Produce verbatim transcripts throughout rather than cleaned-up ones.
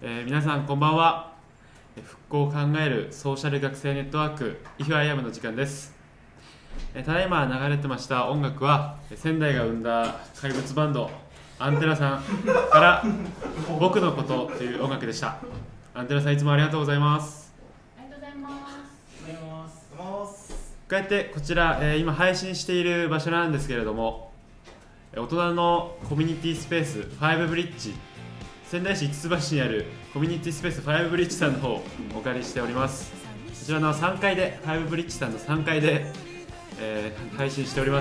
えー、皆さんこんばんは。復興を考えるソーシャル学生ネットワーク イフアイアム の時間です。えー、ただいま流れてました音楽は仙台が生んだ怪物バンドアンテナさんから僕のことという音楽でした。アンテナさんいつもありがとうございます。 ありがとうございます。 こうやってこちら、えー、今配信している場所なんですけれども、大人のコミュニティスペースファイブブリッジ、仙台市五ツ橋にあるコミュニティスペースファイブブリッジさんの方をお借りしております。こちらのさんがいでファイブブリッジさんのさんがいで、えー、配信しております。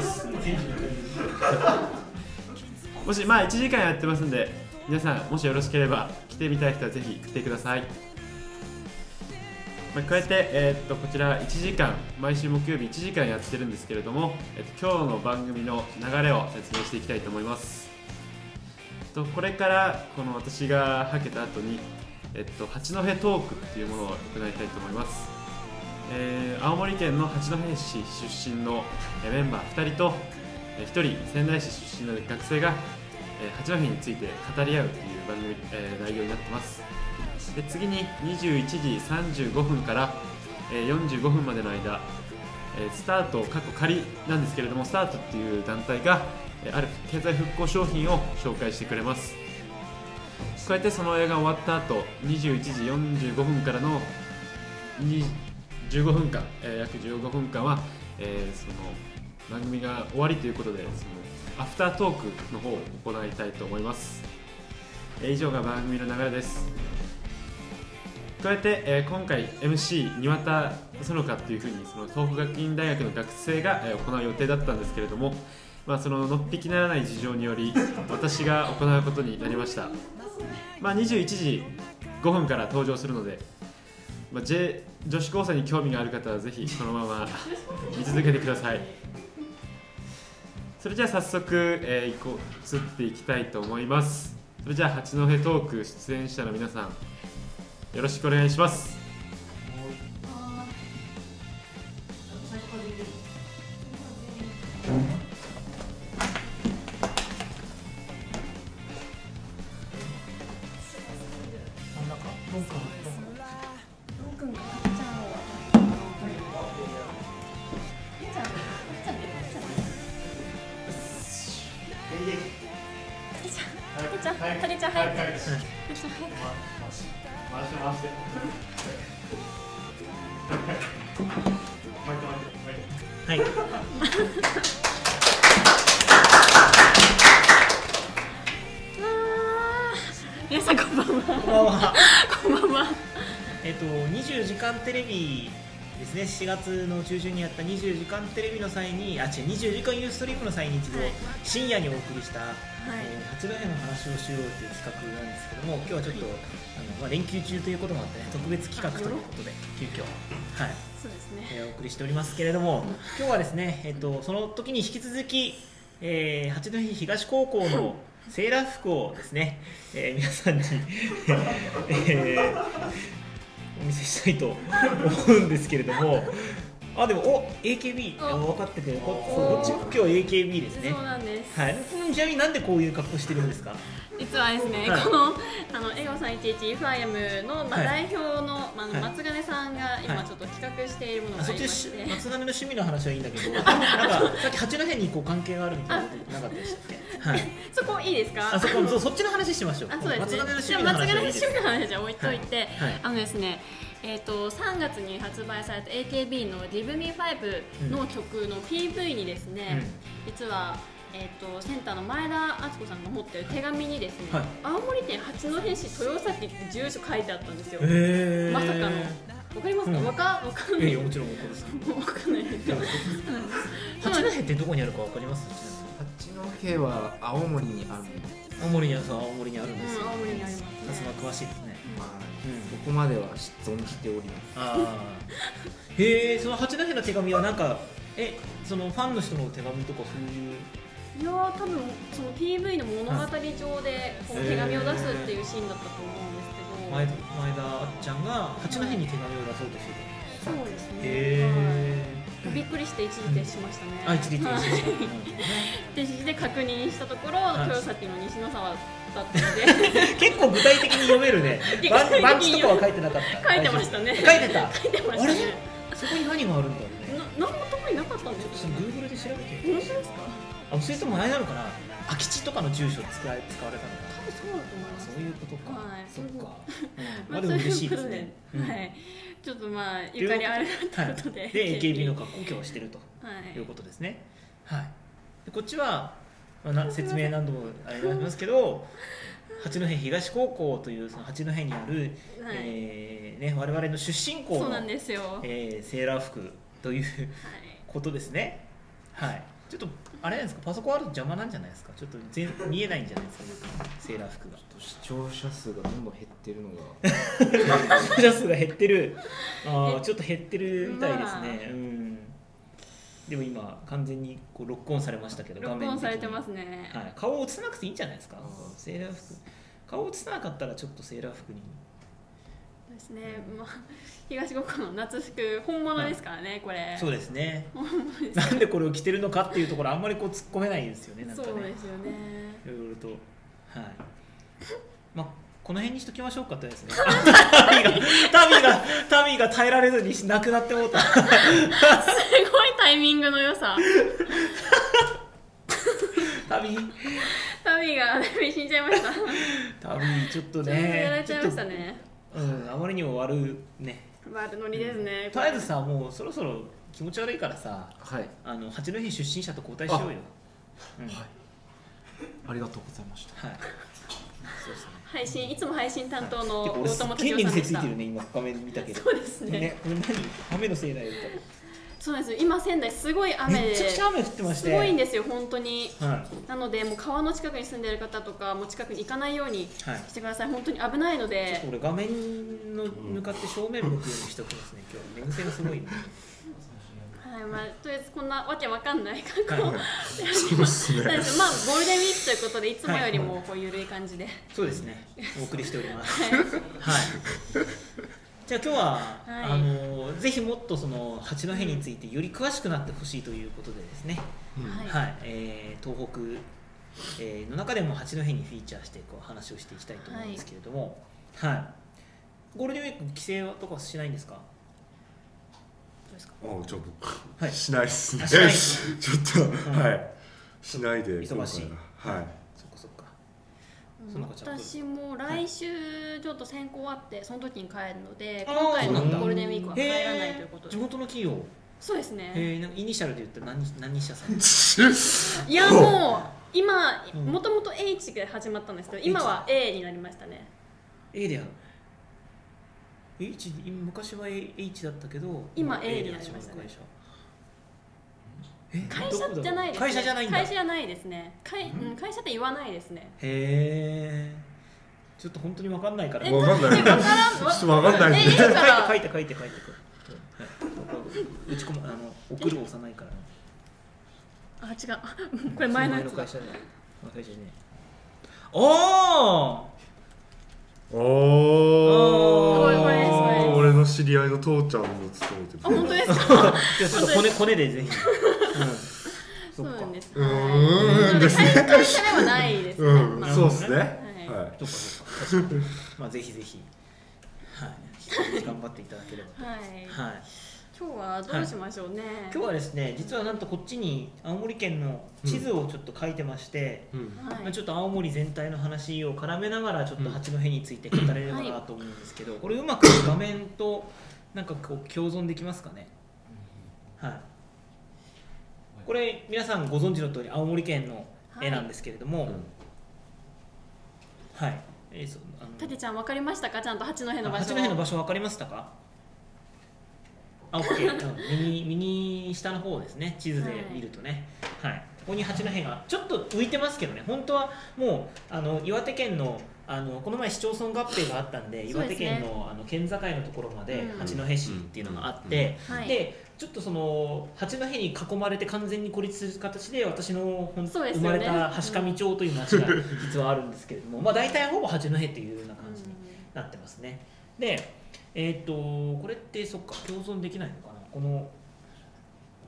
もしまあいちじかんやってますんで、皆さんもしよろしければ来てみたい人はぜひ来てください。まあ、加えて、えー、っとこちらいちじかん毎週木曜日いちじかんやってるんですけれども、えっと、今日の番組の流れを説明していきたいと思います。とこれからこの私がはけた後に、えっと、八戸トークっていうものを行いたいと思います。えー、青森県の八戸市出身のメンバーふたりとひとり仙台市出身の学生が、えー、八戸について語り合うという番組、えー、内容になってます。で次ににじゅういちじさんじゅうごふんから、えー、よんじゅうごふんまでの間、えー、スタート過去仮なんですけれども、スタートっていう団体がある経済復興商品を紹介してくれます。加えてその映画が終わった後にじゅういちじよんじゅうごふんからのじゅうごふんかん、えー、約じゅうごふんかんは、えー、その番組が終わりということで、そのアフタートークの方を行いたいと思います。えー、以上が番組の流れです。加えて、えー、今回 エムシー 庭田園香っていうふうにその東北学院大学の学生が、えー、行う予定だったんですけれども、まあ、そののっぴきならない事情により私が行うことになりました。まあ、にじゅういちじごふんから登場するので、まあ、J、女子高生に興味がある方はぜひこのまま見続けてください。それじゃあ早速、えー、こう移っていきたいと思います。それじゃあ八戸トーク出演者の皆さんよろしくお願いします。 タリちゃん、はい。はい。 回して回して。 はい。 皆さんこんばんは。 こんばんは。 こんばんは。 えっとにじゅうじかんテレビですね。しがつの中旬にやったにじゅうじかんテレビの際に、あ、違うにじゅうじかんユーストリームの際に一度深夜にお送りした、はいえー、八戸の話をしようという企画なんですけども、今日はちょっと、はい、あのまあ連休中ということもあってね、特別企画ということで急遽はい。そうですね。えー、お送りしておりますけれども、今日はですね、えっとその時に引き続き、えー、八戸東高校のセーラー服をですね、えー、皆さんに、えー、お見せしたいと思うんですけれども、あでもお エーケービー 分かってて、こっち今日 エーケービー ですね。 そうなんです。 はい。ちなみになんでこういう格好してるんですか？ 実はですね、はい、このあのエゴさんいちいち イフアイアム の、まあ、代表の、まあ、松金さんが今ちょっと企画しているものがありまして、はい、 松金の趣味の話はいいんだけど、なんかさっき八戸にこう関係があるみたいなことなかったでしたっけ？はい。 そこいいですか？ あそこそそっちの話しましょう。 あそうですね。松金の趣味の話はいいですか？松金の趣味の話は置いといて、はいはい、あのですね。えー、とさんがつに発売された エーケービー の リブミファイブ の曲の ピーブイ にですね、うん、実は、えー、とセンターの前田敦子さんが持っている手紙にですね、はい、青森県八戸市豊崎って住所書いてあったんですよ。まさかのわかりますか？うん、わかわかんない。 いやもちろんわかるです。 わかんないです。 八戸ってどこにあるかわかります？ 八戸は青森にある。 青森にある青森にあるんですよ。 うん、青森にあります、ね。 それは詳しいですね。 まあ、うん、そこまでは存じております。 あへえ、その八戸の手紙はなんかえそのファンの人の手紙とかそういう。 いやー多分その ピーブイ の物語上でこの手紙を出すっていうシーンだったと思うんですけど、 前田前田あっちゃんが八戸に手紙を出そうとしてた。 そうですね。 へえ。 びっくりして一時停止しましたね。 あ、一時停止した。 停止して確認したところ、豊崎の西野沢だったので結構具体的に読めるね。番地とかは書いてなかった。 書いてましたね。 書いてた。 書いてましたね。 そこに何があるんだろうね。 な、何も特になかったんですよ。 グーグルで調べて。 本当ですか？ あ、それともあれなのかな。空き地とかの住所使わ使われたのか。 多分そうだと思います。 そういうことか。 はい。 そっか。 まあでも嬉しいですね。 はい。ちょっとまあゆかりあるということで。 で エーケービー の格好今日はしてるということですね。はい。でこっちはまあ説明何度もありますけど、八戸東高校というその八戸にあるえね我々の出身校のえセーラー服ということですね。はい。ちょっとあれなんですか、パソコンあると邪魔なんじゃないですか。ちょっと全見えないんじゃないですか、セーラー服が。 視聴者数がどんどん減ってるのが視聴者数が減ってる。ああ、ちょっと減ってるみたいですね。うん。でも今完全にこうロックオンされましたけど、 ロックオンされてますね。 はい。顔を映さなくていいんじゃないですか。セーラー服。顔を映さなかったらちょっとセーラー服に。 ですね。まあ東国の夏服本物ですからね、はい、これ。 そうですね。なんでこれを着てるのかっていうところあんまりこう突っ込めないですよね。なんかね。 そうですよね。 いろいろと、はい。まあこの辺にしときましょうかってですね。タミがタミがタミが耐えられずになくなってもうた。すごいタイミングの良さ。 タミタミが死んじゃいました。 タミちょっとね。 やられちゃいましたね。 うん、あまりにも悪ね。 悪ノリですね。 とりあえずさ、もうそろそろ気持ち悪いからさ、 はい、 あの八戸出身者と交代しようよ。 うん、はい。ありがとうございました。 はい。そうですね。 配信いつも配信担当の大友達さんでした。 権利にせついてるね、今画面見たけど。 そうですね。 ね、これ何？雨のせいだよ。 そうなんですよ。今仙台すごい雨で。 めちゃくちゃ雨降ってまして。 すごいんですよ本当に。 はい。 なのでもう川の近くに住んでいる方とかもう近くに行かないようにしてください。はい、本当に危ないので。 ちょっと俺画面の向かって正面向くようにしておきますね。今日寝癖がすごい、ね。 はい、まあとりあえずこんなわけわかんない格好を、はい、 そうですね。 まあゴールデンウィークということでいつもよりもこう緩い感じで、はい、 そうですね。お送りしております。はい。はい、じゃあ今日は、はい、あのぜひもっとその八戸についてより詳しくなってほしいということでですね。はい。はい、えー、東北、えー、の中でも八戸にフィーチャーしてこう話をしていきたいと思うんですけれども、はい。はい、ゴールデンウィーク規制とかしないんですか？ ああ、じゃあ僕、 はい、 しないですね。 しないちょっと、うん、はい、しないで忙しい。 はい。 そっかそっか。 私も来週ちょっと選考あってその時に帰るので、今回のゴールデンウィークは帰らないということで。 地元の企業。 そうですね。 ええ、なんかイニシャルで言ったら何何社さん？ いやもう今もともと H で始まったんですけど、今は エー になりましたね。 エー でやる。H 昔は H だったけど今 エー になりましたね。会社じゃないですね。 会社じゃないんだ。 会社じゃないですね。会、うん、会社って言わないですね。 へえ。ちょっと本当に分かんないから。 分かんない。ちょっと分かんない。 書いて書いて書いて書いて書いて。打ち込むあの送る押さないから。 あ、違う。これ前のやつ。 会社ね。会社ね。おお。 おお。俺の知り合いの父ちゃんも勤めてる。 あ、本当ですか。 じゃあちょっとコネコネでぜひ。 そうなんです。 うーんですね。 会社ではないですね。 そうですね。はい。 そうかそうか。まあぜひぜひ。はい。頑張っていただければ。はい。はい。 今日はどうしましょうね。 今日はですね、実はなんとこっちに青森県の地図をちょっと書いてまして、まあちょっと青森全体の話を絡めながらちょっと八戸について語れればなと思うんですけど、これうまく画面となんかこう共存できますかね。はい。これ皆さんご存知の通り青森県の絵なんですけれども、はい。えー、そうあのたてちゃん分かりましたか？ちゃんと八戸の場所。 八戸の場所分かりましたか？あ、オッケー。右右下の方ですね。地図で見るとね。はい。ここに八戸がちょっと浮いてますけどね。本当はもうあの岩手県のあのこの前市町村合併があったんで、岩手県のあの県境のところまで八戸市っていうのがあって、でちょっとその八戸に囲まれて完全に孤立する形で私の生まれた橋上町という町が実はあるんですけれども、まあ大体ほぼ八戸っていうような感じになってますね。で。えー、っとこれってそっか共存できないのかな、この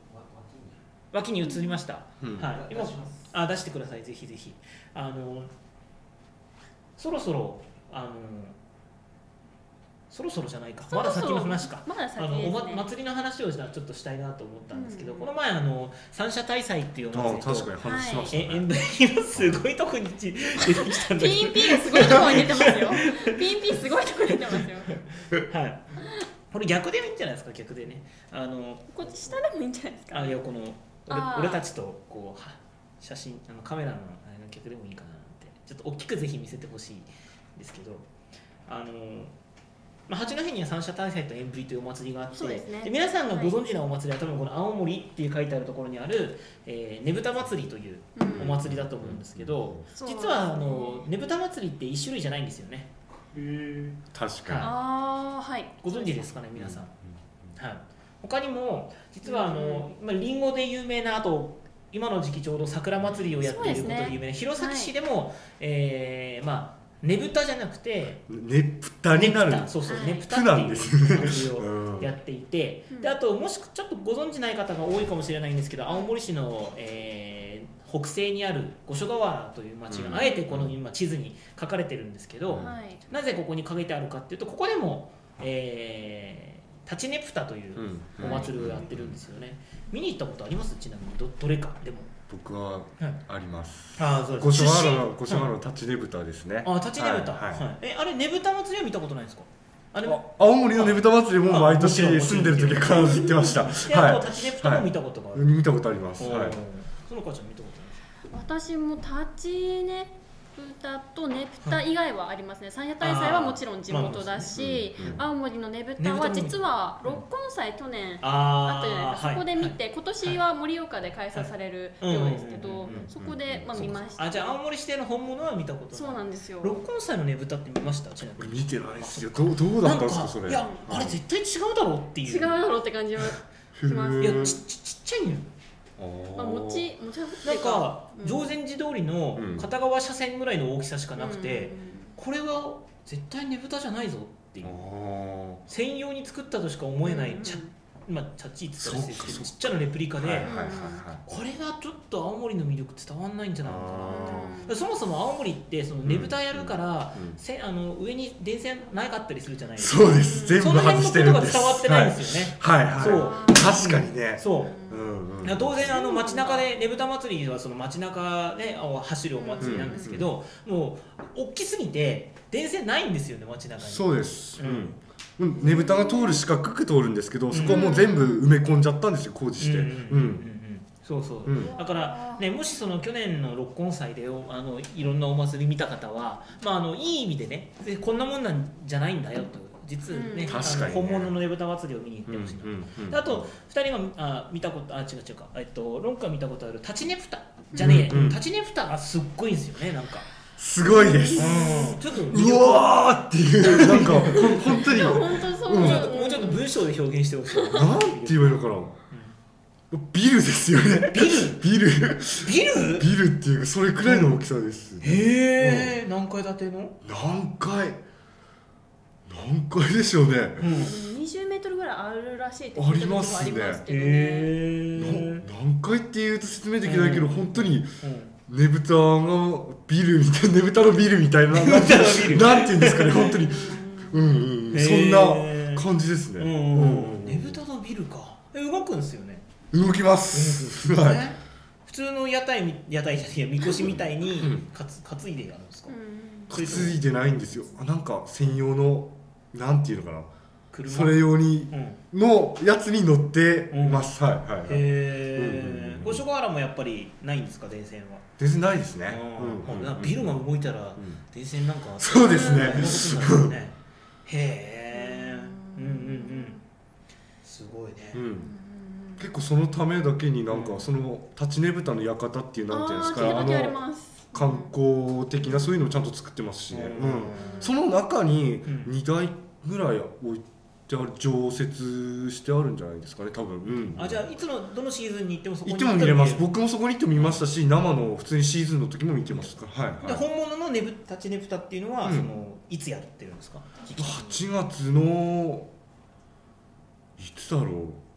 脇に移りました、 うんはい、今あ出してください、ぜひぜひ。あのそろそろあのそろそろじゃないか、まだ先の話か、 まだ先あですね。 のお、ま、祭りの話をじゃあちょっとしたいなと思ったんですけど、 うんこの前あの三社大祭っていうお祭りと、 あ確かに話しましたえエンね。 ブリがすごいとこに出てきたんだけどピーエンピー がすごいところに出てますよ。ピーエンピー すごいところに出てますよ。 はい、これ逆でもいいんじゃないですか、逆でね。あのこっち下でもいいんじゃないですか。 あいやこの俺あー俺たちとこうは写真あのカメラのあれの逆でもいいかなってちょっと大きくぜひ見せてほしいんですけど、あのまあ、八戸には三社大祭と縁振りというお祭りがあって、 そうですねで皆さんがご存知のお祭りは多分この青森っていう書いてあるところにある、えーねぶた祭りというお祭りだと思うんですけど、 そう実はあのねぶた祭りって一種類じゃないんですよね。 確かに。 ああはい。 ご存知ですかね皆さん。はい、他にも実はあの、まあ、リンゴで有名な、あと今の時期ちょうど桜祭りをやっていることで有名な、弘前市でも、えーまあねぶたじゃなくてねぷたになる。 ねぷたそうそう、 はいねぷたっていう祭りをやっていて、 うんであともしちょっとご存じない方が多いかもしれないんですけど、青森市の、えー、北西にある五所川原という町が、 うん、 あえてこの今地図に書かれてるんですけど、 うんはい。 なぜここに書いてあるかっていうと、ここでも、えー、立ちねぷたといううんお祭りをやってるんですよね。見に行ったことあります？ちなみに ど, どれかでも。 僕ははいあります。 ああそう五所原の出身五所原の立ちねぶたですね。 あ立ちねぶた、 はいはいはいえあれねぶた祭りは見たことないですか？あれあ青森のねぶた祭りも毎年あもちろん住んでる時は必ず行ってました。 であとは立ちねぷたも見たことがあい。 る。 見たことあります。 おーはい。 そのかちゃん見たこと私も立ちねぷたとねぷた以外はありますね。三社大祭はもちろん地元だし、 うんうん青森のねぶたは実は六根祭去年ああったじゃないですか。 はいそこで見て、今年は盛岡で開催されるはいようですけどうんうんうんうん、 そこでまあ見ました。 あじゃあ青森指定の本物は見たことない。 そうなんですよ。 六根祭のねぶたって見ました？ちなみに。 見てないですよ。どうどうだったんですかそれ。 いやあれ絶対違うだろうっていう。 違うだろうって感じはします。 いやちちちっちゃいのよ。 まあ持ち持ち運びってないんかうか、うん常禅寺通りのうん片側車線ぐらいの大きさしかなくて、 うんうんうんこれは絶対ねぶたじゃないぞっていうあー専用に作ったとしか思えない、 うんうんちゃまあチャッチーっつったら失礼ですけどそうかそうかちっちゃなレプリカで、 はいはいはいはい。 これがちょっと青森の魅力伝わんないんじゃないのかなうんって。そもそも青森ってそのねぶたやるから、 うんうんせあの上に電線なかったりするじゃないですか。 そうです。全部その辺外のことがしてるんです。 伝わってないんですよね。 はいはいはい。 そう確かにね。 そううんうん。 当然あの街中でねぶた祭りはその街中であ走るお祭りなんですけど、もう大きすぎて電線ないんですよね街中に。 そうです。 ううんん。ねぶたが通る四角く通るんですけど、そこはもう全部埋め込んじゃったんですよ工事して。 うんうんうんうんうんそうそう、 うんだから、ね、もしその去年の六根祭であのいろんなお祭り見た方は、まあ、あのいい意味でねでこんなもんなんじゃないんだよと実ね、 うんあの確かにね本物のねぶた祭りを見に行ってほしいな、 うんであとふたりがあ見たことあ違う違うか、えっと、ロンクが見たことある立ちねぷたじゃねえ、 うんうん立ちねぷたがすっごいんですよねなんか。 すごいです。 ちょっとうわーっていうなんかほん本当にでも本当そう、 うんもうちょっともうちょっと文章で表現してほしい。 なんて言えばいいのかな。ビルですよね。 ビルビルビルビルっていうかそれくらいの大きさです。 へえ、何階建ての？ 何階何階でしょうね。 うん。 にじゅうメートルぐらいあるらしいってありますね聞いたことがありますけどね。 へな何階っていうと説明できないけど、 うん本当にうん。 ねぶたがビルみたいなねぶたのビルみたいななんてねぶたのビルなんて言うんですかね本当にうんうん、 へーそんな感じですね。 うんうん。ねぶたのビルか。え動くんですよね。 動きます。はい。 ね普通の屋台み屋台じゃないやみこしみたいにうんかつ担いでやるんですか。 うん担いでないんですよ。あなんか専用のなんていうのかな。 車。 それ用にうん。 のやつに乗ってます。はいはいはい。 へえうん。 五所川原もやっぱりないんですか電線は。 全然ないですね。 うんうんなんかビルが動いたらん電線なんかそうですね大変なことになるよね。へえ。うんうんうん。すごいね。 うん結構そのためだけになんかその立ちねぶたの館っていうなんていうんですかあー聞いたことありあのます。 観光的なそういうのをちゃんと作ってますしね。 うんうんその中にうんにだいぐらい置いてある常設してあるんじゃないですかね多分。うんあじゃあいつのどのシーズンに行ってもそこに行っても見れます。 る僕もそこに行っても見ましたし生の普通にシーズンの時も見てますから。はいではい。 本物のねぶ立ちねぶたっていうのは、 うんそのいつやってるんですか？ はちがつのいつだろう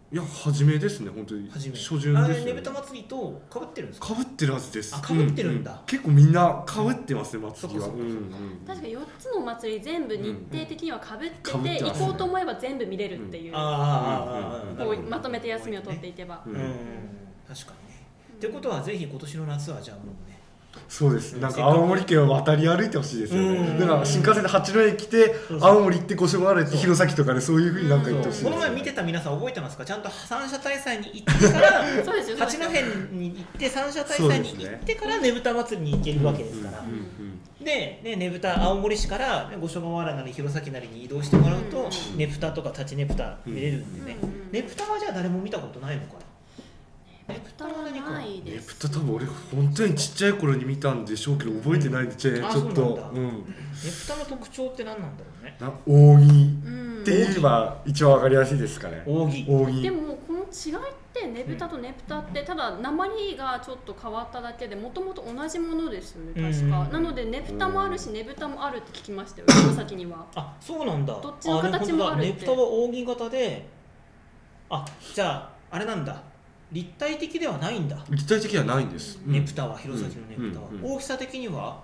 いや初めですね本当に初め初旬ですよね。 ねぶた祭りと被ってるんですか？ 被ってるはずです。 あ被ってるんだ、 うう結構みんな被ってますね、祭りは。 そっかそっかうんうん確かよっつのお祭り全部日程的にはかぶってて、 うんうん被ってますね行こうと思えば全部見れるっていう、 あーあーあーあーこうまとめて休みを取っていけば、 ううんん、確かにね。ってことはぜひ今年の夏はじゃあもうねそうです。 うんなんか青森県を渡り歩いてほしいですようんね。だから新幹線で八戸来てそうそう青森行って五所川原行って弘前とかでそういう風になんか行ってほしいですよね。 この前見てた皆さん覚えてますか？ちゃんと三者大祭に行ってからそうですよ、そうです八戸よに行って三者大祭に行ってからねぶた祭りに行けるわけですから、 うんうんで、ね、ねぶた青森市からね五所川原なり弘前なりに移動してもらうと、 うんねぶたとか立ちねぶた見れるんでね、 うんねぶたはじゃあ誰も見たことないのかな？ ねぶたはないねです。 ぶた多分俺本当にちっちゃい頃に見たんでしょうけど覚えてないんでちょあちょっとそうなんだうんねぶたの特徴って何なんだろうね。 な扇うんって言えば一番わかりやすいですかね。 扇扇でもこの違いってねぶたとねぶたってただ鉛がちょっと変わっただけでもともと同じものですよね確か、 うんなのでねぶたもあるしねぶたもあるって聞きましたよ弘前には。 あそうなんだ。 どっちの形もあるってねぶたは扇形で、あじゃああれなんだ、立体的ではないんだ。 立体的ではないんです。 ねぶたは弘前のねぶたは、 うんうんうん大きさ的には、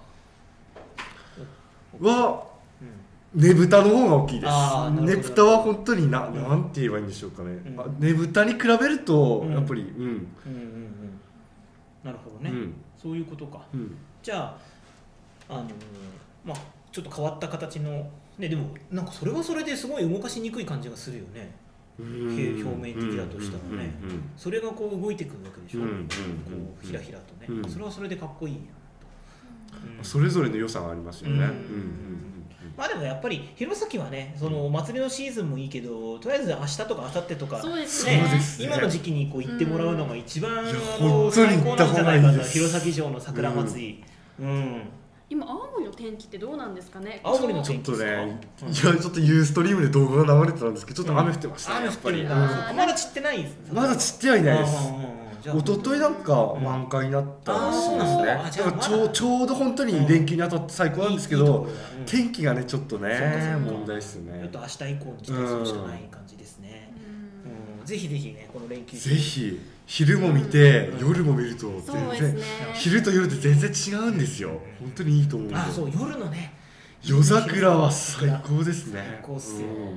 はうんねぶたの方が大きいです。 あーなるほどねぶたは本当にな、 うんなんて言えばいいんでしょうかね。 うんあねぶたに比べるとうんやっぱりうんうんうんうん、なるほどね、 うんそういうことか。 うんじゃあ、あのーまあちょっと変わった形の、ね、でもなんかそれはそれですごい動かしにくい感じがするよね。 うん表面的だとしたらねうんうんそれがこう動いてくるわけでしょ、 うんうんうんこうひらひらとね、 うんそれはそれでかっこいいなと、うんそれぞれの良さがありますよね。 うんうんうんまあでもやっぱり弘前はね、そのお祭りのシーズンもいいけど、とりあえず明日とか明後日とかそうですねねそうですね今の時期にこう行ってもらうのが一番、 んいやあの本当に最高なんじゃないか行った方がいいな、 です弘前城の桜祭り、うん今青森の天気ってどうなんですかね。 青森のちょっとね、いやうんちょっとユーストリームで動画が流れてたんですけど、ちょっと雨降ってましたね。 雨降ってるんやっだ、 あーそっかまだ散ってないですぱりまだ散ってはいないです。 うんうんうんじゃあ一昨日なんか満開になったらしいですね。 あーそうなんだあだじゃあからちょうちょうど本当に連休に当たって最高なんですけどいいいいところ、だうん天気がねちょっとそっかそっねか問題ですよねちょっと。明日以降に期待するしかない感じですね、 うんうんぜひぜひねこの連休ぜひ昼も見てうん夜も見るとそう全然ですね。 昼と夜って全然違うんですよ。本当にいいと思うんで。 あそう夜のね夜桜は最高ですね。 最高っすよ、 うんうん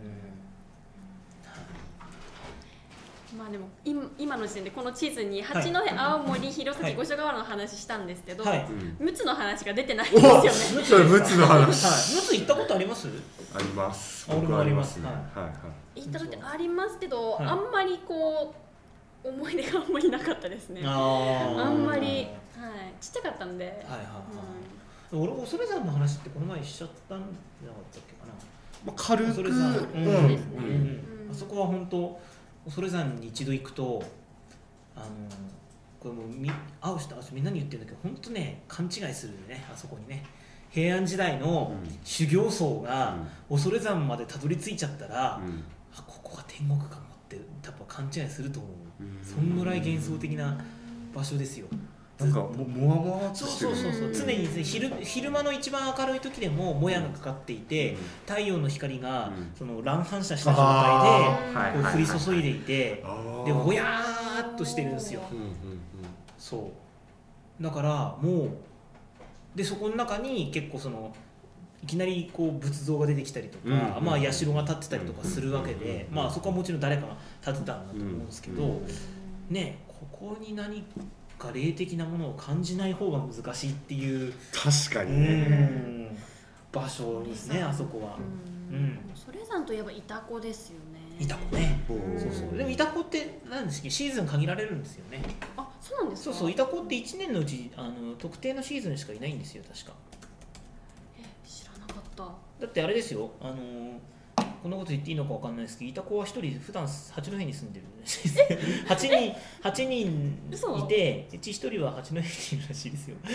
まあでも今今の時点でこの地図に八戸、青森、弘前、 はい五所川原の話したんですけど、 はいうん陸奥の話が出てないんですよね。 それ陸奥の話はい、陸奥行ったことあります？ あります。 あ俺もあります僕はね。 ははいはい。 行った時ありますけど、 はいあんまりこう思い出があんまりなかったですね。 ああんまり、はい、ちっちゃかったんで、 はいはいはい、 う俺恐山の話ってこの前しちゃったんじゃなかったっけかな。 まあ軽く恐山、うんそうですねうんうんあそこは本当恐山に一度行くとあのこれもうみ会う人会う人みんなに言ってるんだけど本当ね勘違いするよねあそこにね。平安時代のうん修行僧が恐山までたどり着いちゃったら、 うんあここが天国かもって多分勘違いすると思う、 うんそんぐらい幻想的な場所ですよ。 なんかももわもわっとそうしてる。 そうそうそう、 うん常にですね昼昼間の一番明るい時でももやがかかっていて、太陽の光がうんその乱反射した状あ態でこう降り注いでいて、 あーでぼやーっとしてるんですよ。 うんうんうんそうだからもうでそこの中に結構そのいきなりこう仏像が出てきたりとか、 うんまあ社が建ってたりとかするわけで、 うんまあそこはもちろん誰かが建てたんだと思うんですけど、 うんねここに何か霊的なものを感じない方が難しいっていう、 確かうにね。 ん場所ですねあそこは。 んうんそれ山といえばイタコですよね。 イタコね。 うんそうそう。でもイタコって何ですっけシーズン限られるんですよね。 あ、そうなんですか。 そうそうイタコっていちねんのうちあの特定のシーズンしかいないんですよ確か。 え知らなかった。 だってあれですよあのこんなこと言っていいのかわかんないですけどイタコは一人普段八戸に住んでるらしいですはちにんはちにん嘘いてうちひとりは八戸にいるらしいですよ。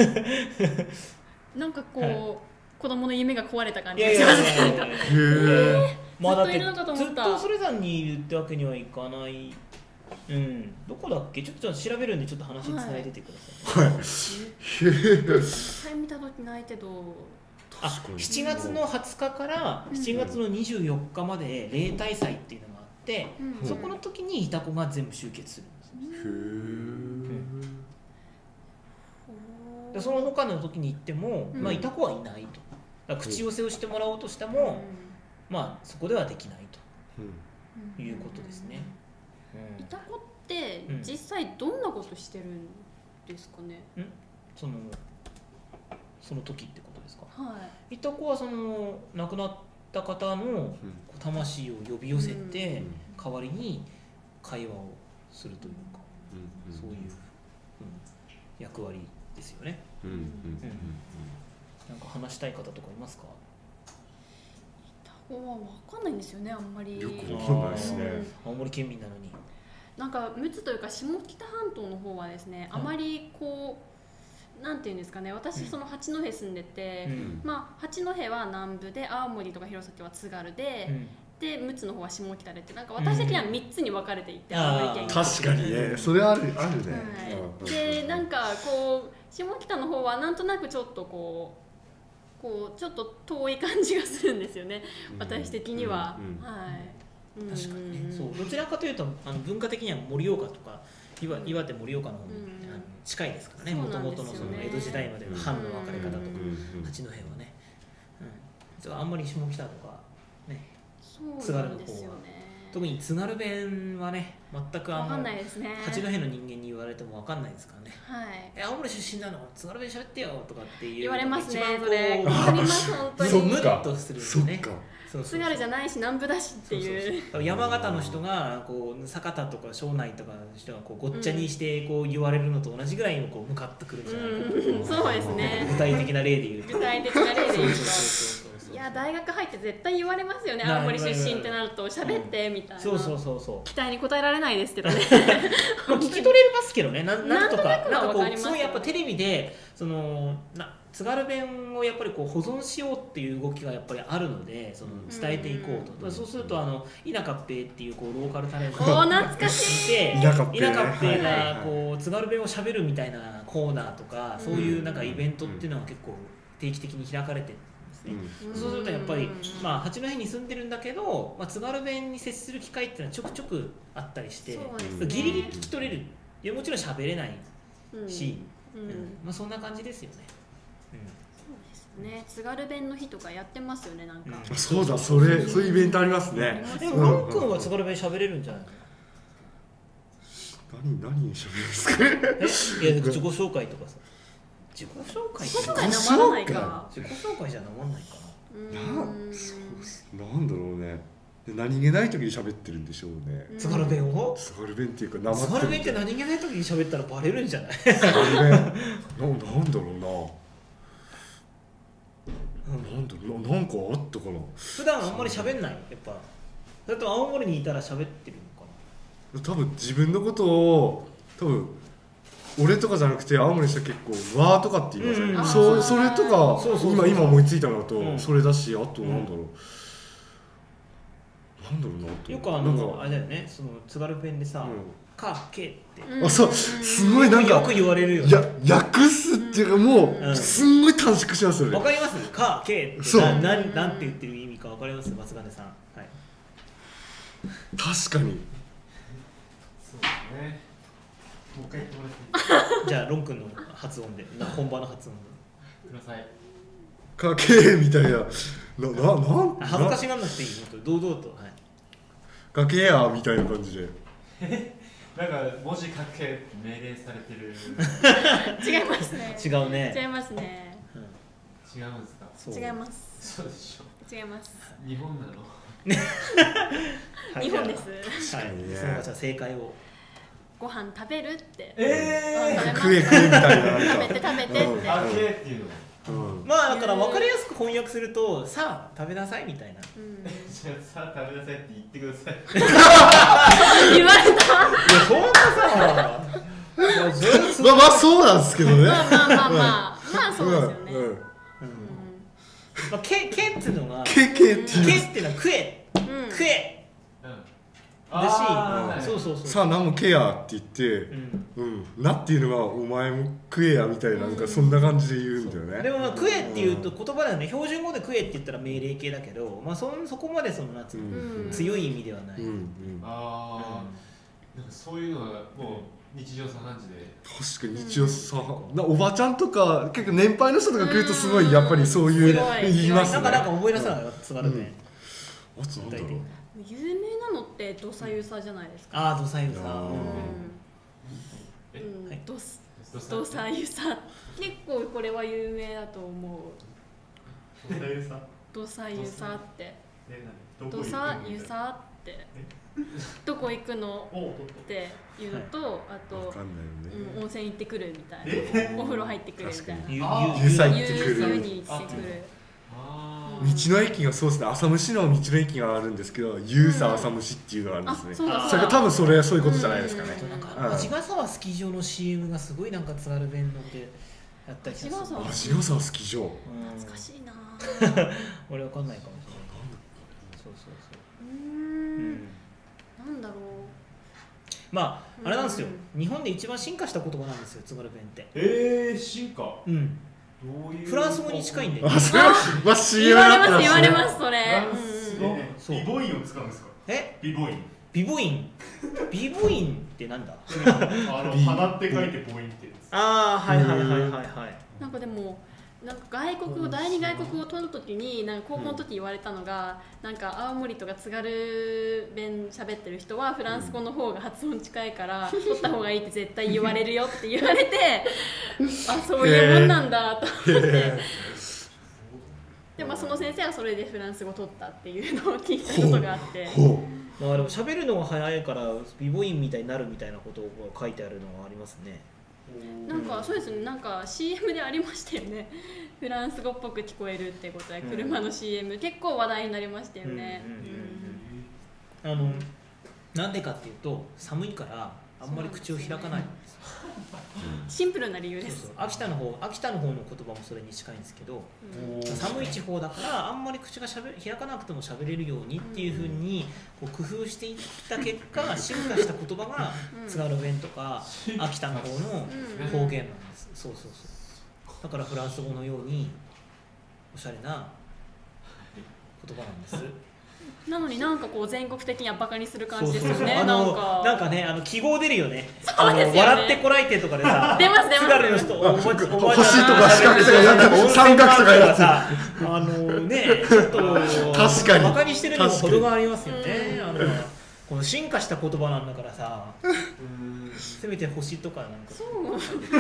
なんかこう、 はい子供の夢が壊れた感じいやいやがします。 いやいやへえ。 まあだってずっといるのかと思ったずっと恐山にいるってわけにはいかない。うんどこだっけちょっと調べるんでちょっと話つないでてください。 はい。へえ。 一回見た時ないけど。 あしちがつのはつかからしちがつのにじゅうよっかまで例大祭っていうのがあっ 、 うん、 そこの時にイタコが全部集結するんですよ。 へー、でその他の時に行っても、 うん、 まあ、イタコはいないと。だから口寄せをしてもらおうとしても、うん、まあそこではできないということですね。 うん、イタコって実際どんなことしてるんですかね。 うん、そのその時ってことですか。 はい、 イタコはその亡くなった方の魂を呼び寄せて、代わりに会話をするというか、うん、そういう、うん、役割ですよね。うんうんうんうん、なんか話したい方とかいますか。 イタコは分かんないんですよね、あんまり。 よく分かんないですね。 青森県民なのに。 なんか陸奥というか下北半島の方はですね、あまりこうなんていうんですかね、私その八戸住んでて、うん、まあ八戸は南部で青森とか弘前は津軽で、うん、で陸奥の方は下北でって、なんか私的にはみっつに分かれていて、うん、青森県が確かにね、それあるあるね。 はい、でなんかこう下北の方はなんとなくちょっとこうこうちょっと遠い感じがするんですよね、うん、私的には。うんうん、はい。 確かにね、そうどちらかというとあの文化的には盛岡とか 岩, 岩手盛岡の方に、うん、あの近いですからね、もともとのその江戸時代までの藩の分かれ方とか、うん、八戸はね、うん、あんまり下北とかね、津軽の方は、特に津軽弁はね、全くあの分かんないですね。 八戸の人間に言われても分かんないですからね。 はい、 え青森出身なの津軽弁喋ってよとかっていう言われますね。それ分かります本当に。 そうムッとするんですね。 津軽じゃないし南部だしっていう。 そうそうそう、山形の人がこう酒田とか庄内とかの人がこうごっちゃにしてこう言われるのと同じぐらいのこう向かってくるんじゃないかと、 うん、そうですね。 具体的な例で言うと。 具体的な例で言うと。いや大学入って絶対言われますよね。青森出身ってなると喋ってみたいな。 そうそうそうそう。 期待に応えられないですけどね。 聞き取れますけどね。ななんとかなんかこうすごいやっぱテレビでそのな。津軽弁をやっぱりこう保存しようっていう動きがやっぱりあるので、その伝えていこうと、うん、そうするとあの田舎っぺーっていうこうローカルタレントが懐かしい田舎っぺーがこう津軽弁をしゃべるみたいなコーナーとか、そういうなんかイベントっていうのが結構定期的に開かれてるんですね。うん、そうするとやっぱり、まあ、八戸に住んでるんだけど、まあ、津軽弁に接する機会っていうのはちょくちょくあったりして、ね、ギリギリ聞き取れる。いやもちろん喋れないし、うんうんまあ、そんな感じですよね。 そうですね、津軽弁の日とかやってますよね、なんか、 うん、そうだ、それ、そういうイベントありますね。 でもロン君は津軽弁喋れるんじゃないの？ 何、何喋るんですか？ え、いや、自己紹介とかさ、自己紹介自己紹介なまらないか。 自己紹介じゃなまんないかな。な、そうなんだろうね。何気ない時に喋ってるんでしょうね。 津軽弁を？ 津軽弁っていうか、 津軽弁って何気ない時に喋ったらバレるんじゃない？ 津軽弁、な、なんだろうな。なんだろう、なんかあったかな。 普段あんまり喋んない、やっぱ。それと青森にいたら喋ってるのかな。多分自分のことを、多分俺とかじゃなくて青森の人は結構わーとかって言いますよね。うん、そ, それとかそうそうそう今今思いついたのと、うん、それだし、あとなんだろう。うんなんだろうなとよくあのあれだよね、その津軽弁でさ、うん、かけって、 うん、あそうすごいなんかよく言われるよね。 や訳すっていうかもう、うん、すんごい短縮しますよね。 わかります？かけってなななんて言ってる意味かわかります？松金さん。はい。 確かに。そうですね。 もう一回言ってもらっていい？ じゃあロン君の発音で、本場の発音で。ください。 かけみたいな。なななん恥ずかしがんなくていい。堂々と。はい。 かけやみたいな感じでなんか文字書けって命令されてる違いますね違うね違いますね、 うん、違うんですか？ 違います。 そうでしょ。 違います。 日本なのはい、日本です。 はい、ね、そのじゃあ正解をご飯食べるってえー食え食えみたいな食べて食べてって、 あけっていうのうん、まあだから分かりやすく翻訳するとさあ食べなさいみたいな、うん、 じゃあさあ食べなさいって言ってください言われた。いやそんなさまあまあそうなんですけどね。 まあまあまあまあまあそうですよね。うんうんまあ、けけっていうのがけけっていうけっていうのは食え、うん、食え、 うん、 だし、そうそうそう。 さあ何もケアって言って、うんなっていうのがお前も食えやみたいな、なんかそんな感じで言うんだよね。 でもまあ食えっていうと言葉だよね。標準語で食えって言ったら命令形だけど、まあそそこまでそのなんつうの強い意味ではない。 ああ、なんかそういうのはもう日常茶飯事で。 確かに日常茶飯、おばちゃんとか結構年配の人とか来るとすごいやっぱりそういう言いますね。 なんかなんか覚えなさいよ、津軽弁。 あとなんだろう。 有名なのってどさゆさじゃないですか。 ああ、どさゆさ。 どさゆさ、結構これは有名だと思う。どさゆさ。どさゆさって。どさゆさって。どこ行くのって言うと、あと温泉行ってくるみたいな、お風呂入ってくるみたいな。 湯さ行ってくる。 湯に行ってくる。 道の駅がそうですね、浅虫の道の駅があるんですけど、ゆうさ浅虫っていうのがあるんですね。それが多分それはそういうことじゃないですかね。 味ヶ沢スキー場の シーエム がすごいなんか津軽弁のでやったりします。 味ヶ沢スキー場。 懐かしいな。 俺わかんないかもしれない。そうそうそう。うん。なんだろう。まああれなんですよ。日本で一番進化した言葉なんですよ、津軽弁って。 ええ、進化。 うん。フランス語に近いんで。 あ、それは言われます言われますそれ。 ビボインを使うんですか。 え？ ビボイン。 ビボイン。ビボインってなんだ？ あの花って書いてボインって。 ああ、はいはいはいはいはい。 なんかでも。なんか外国語、第二外国語を取るときになんか高校の時言われたのが、うん、なんか青森とか津軽弁喋ってる人はフランス語の方が発音近いから取った方がいいって絶対言われるよって言われてあ、そういうもんなんだと思ってでもその先生はそれでフランス語取ったっていうのを聞いたことがあってまあでも喋るのが早いからビボインみたいになるみたいなことが書いてあるのはありますね。 なんかそうですね、なんか シーエム でありましたよね。フランス語っぽく聞こえるってことで、車の シーエム、うん、結構話題になりましたよね。 あのなんでかっていうと寒いからあんまり口を開かないんですよ。 シンプルな理由です。 そうそう、秋田の方、秋田の方の言葉もそれに近いんですけど、うん、寒い地方だからあんまり口がしゃべ開かなくても喋れるようにっていうふうにこう工夫していった結果進化した言葉が津軽弁とか秋田の方の方言なんです。そうそうそう。だからフランス語のようにおしゃれな言葉なんです。 なのになんかこう全国的にはバカにする感じですよね。なんかなんかね、あの記号出るよね。あの笑ってこらえてとかでさ、 出ます出ます。 津軽の人、おば星とか四角とか三角とかやつ。 あのね、ちょっと確かにバカにしてるにも程がありますよね。あのこの進化した言葉なんだからさ、せめて星とかなんかそう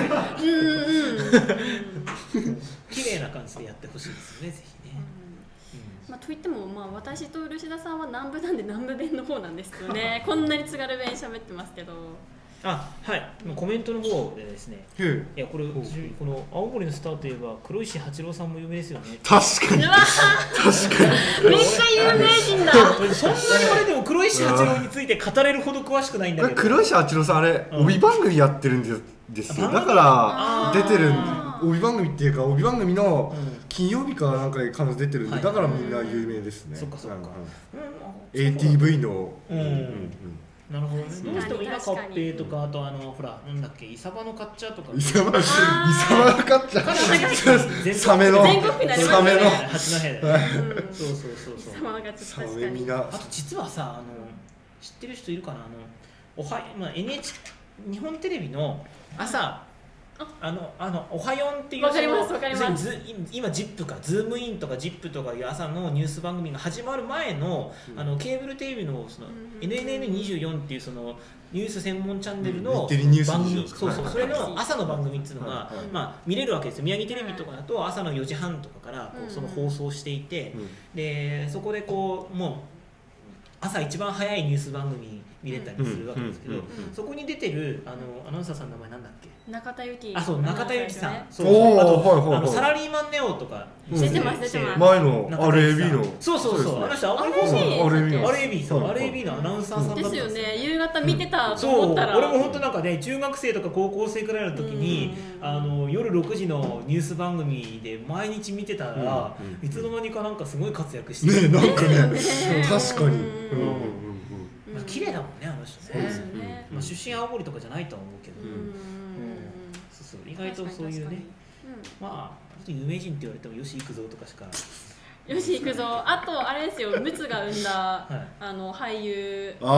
綺麗な感じでやってほしいですよね、ぜひね。 まあ、といっても、まあ、私と漆田さんは南部なんで南部弁の方なんですよね。こんなに津軽弁喋ってますけど。 あ、はい、コメントの方でですね、いやこれこの青森のスターといえば黒石八郎さんも有名ですよね。 確かに確かにめっちゃ有名人だ。 そんなに俺でも黒石八郎について語れるほど詳しくないんだけど。 黒石八郎さんあれ、うん、帯番組やってるんですよ。だから出てる帯番組っていうか帯番組の金曜日かなんかで彼女出てるんで、だからみんな有名ですね。 そっかそっか。 エーティーブイ の。 なるほどね。どうしても今カッペとか、あとあのほらなんだっけ、イサバのカッチャーとか。 イサバイサバのカッチャー。サメのサメの八戸で。そうそうそうそう。 イサバのカッチャー確かに。 あと実はさ、あの知ってる人いるかな、あのおはまあ エヌエイチケー 日本テレビの朝。あのあのおはよんっていう、 わかりますわかります。 今ジップかズームインとかジップとかいう朝のニュース番組が始まる前の、うん、あのケーブルテレビのその エヌエヌエヌにじゅうよん っていうそのニュース専門チャンネルの番組、そうそう、それの朝の番組っていうのが、はいはい、まあ見れるわけですよ。宮城テレビとかだと朝のよじはんとかからこうその放送していて、うん、でそこでこうもう朝一番早いニュース番組見れたりするわけですけど、そこに出てるあのアナウンサーさんの名前なんだっけ？ 中田有紀。 あ、そう、中田有紀さん。 そう、あとサラリーマンネオとか出てます出てます。 前の アールエービー の。 そうそうそう。あの人青森放送の アールエービー そう アールエービー のアナウンサーさんだったんですよね。夕方見てたと思ったら。 そう、俺も本当なんかね、中学生とか高校生くらいの時にあの夜ろくじのニュース番組で毎日見てたら、いつの間にかなんかすごい活躍してね、なんかね、確かに。 綺麗だもんねあの人ね。 そうですね。 まあ出身青森とかじゃないとは思うけど、 うんそうそう意外とそういうね、まあ有名人って言われても吉幾三とかしか。 吉幾三、あとあれですよ、陸奥が生んだ、はい、あの俳優あ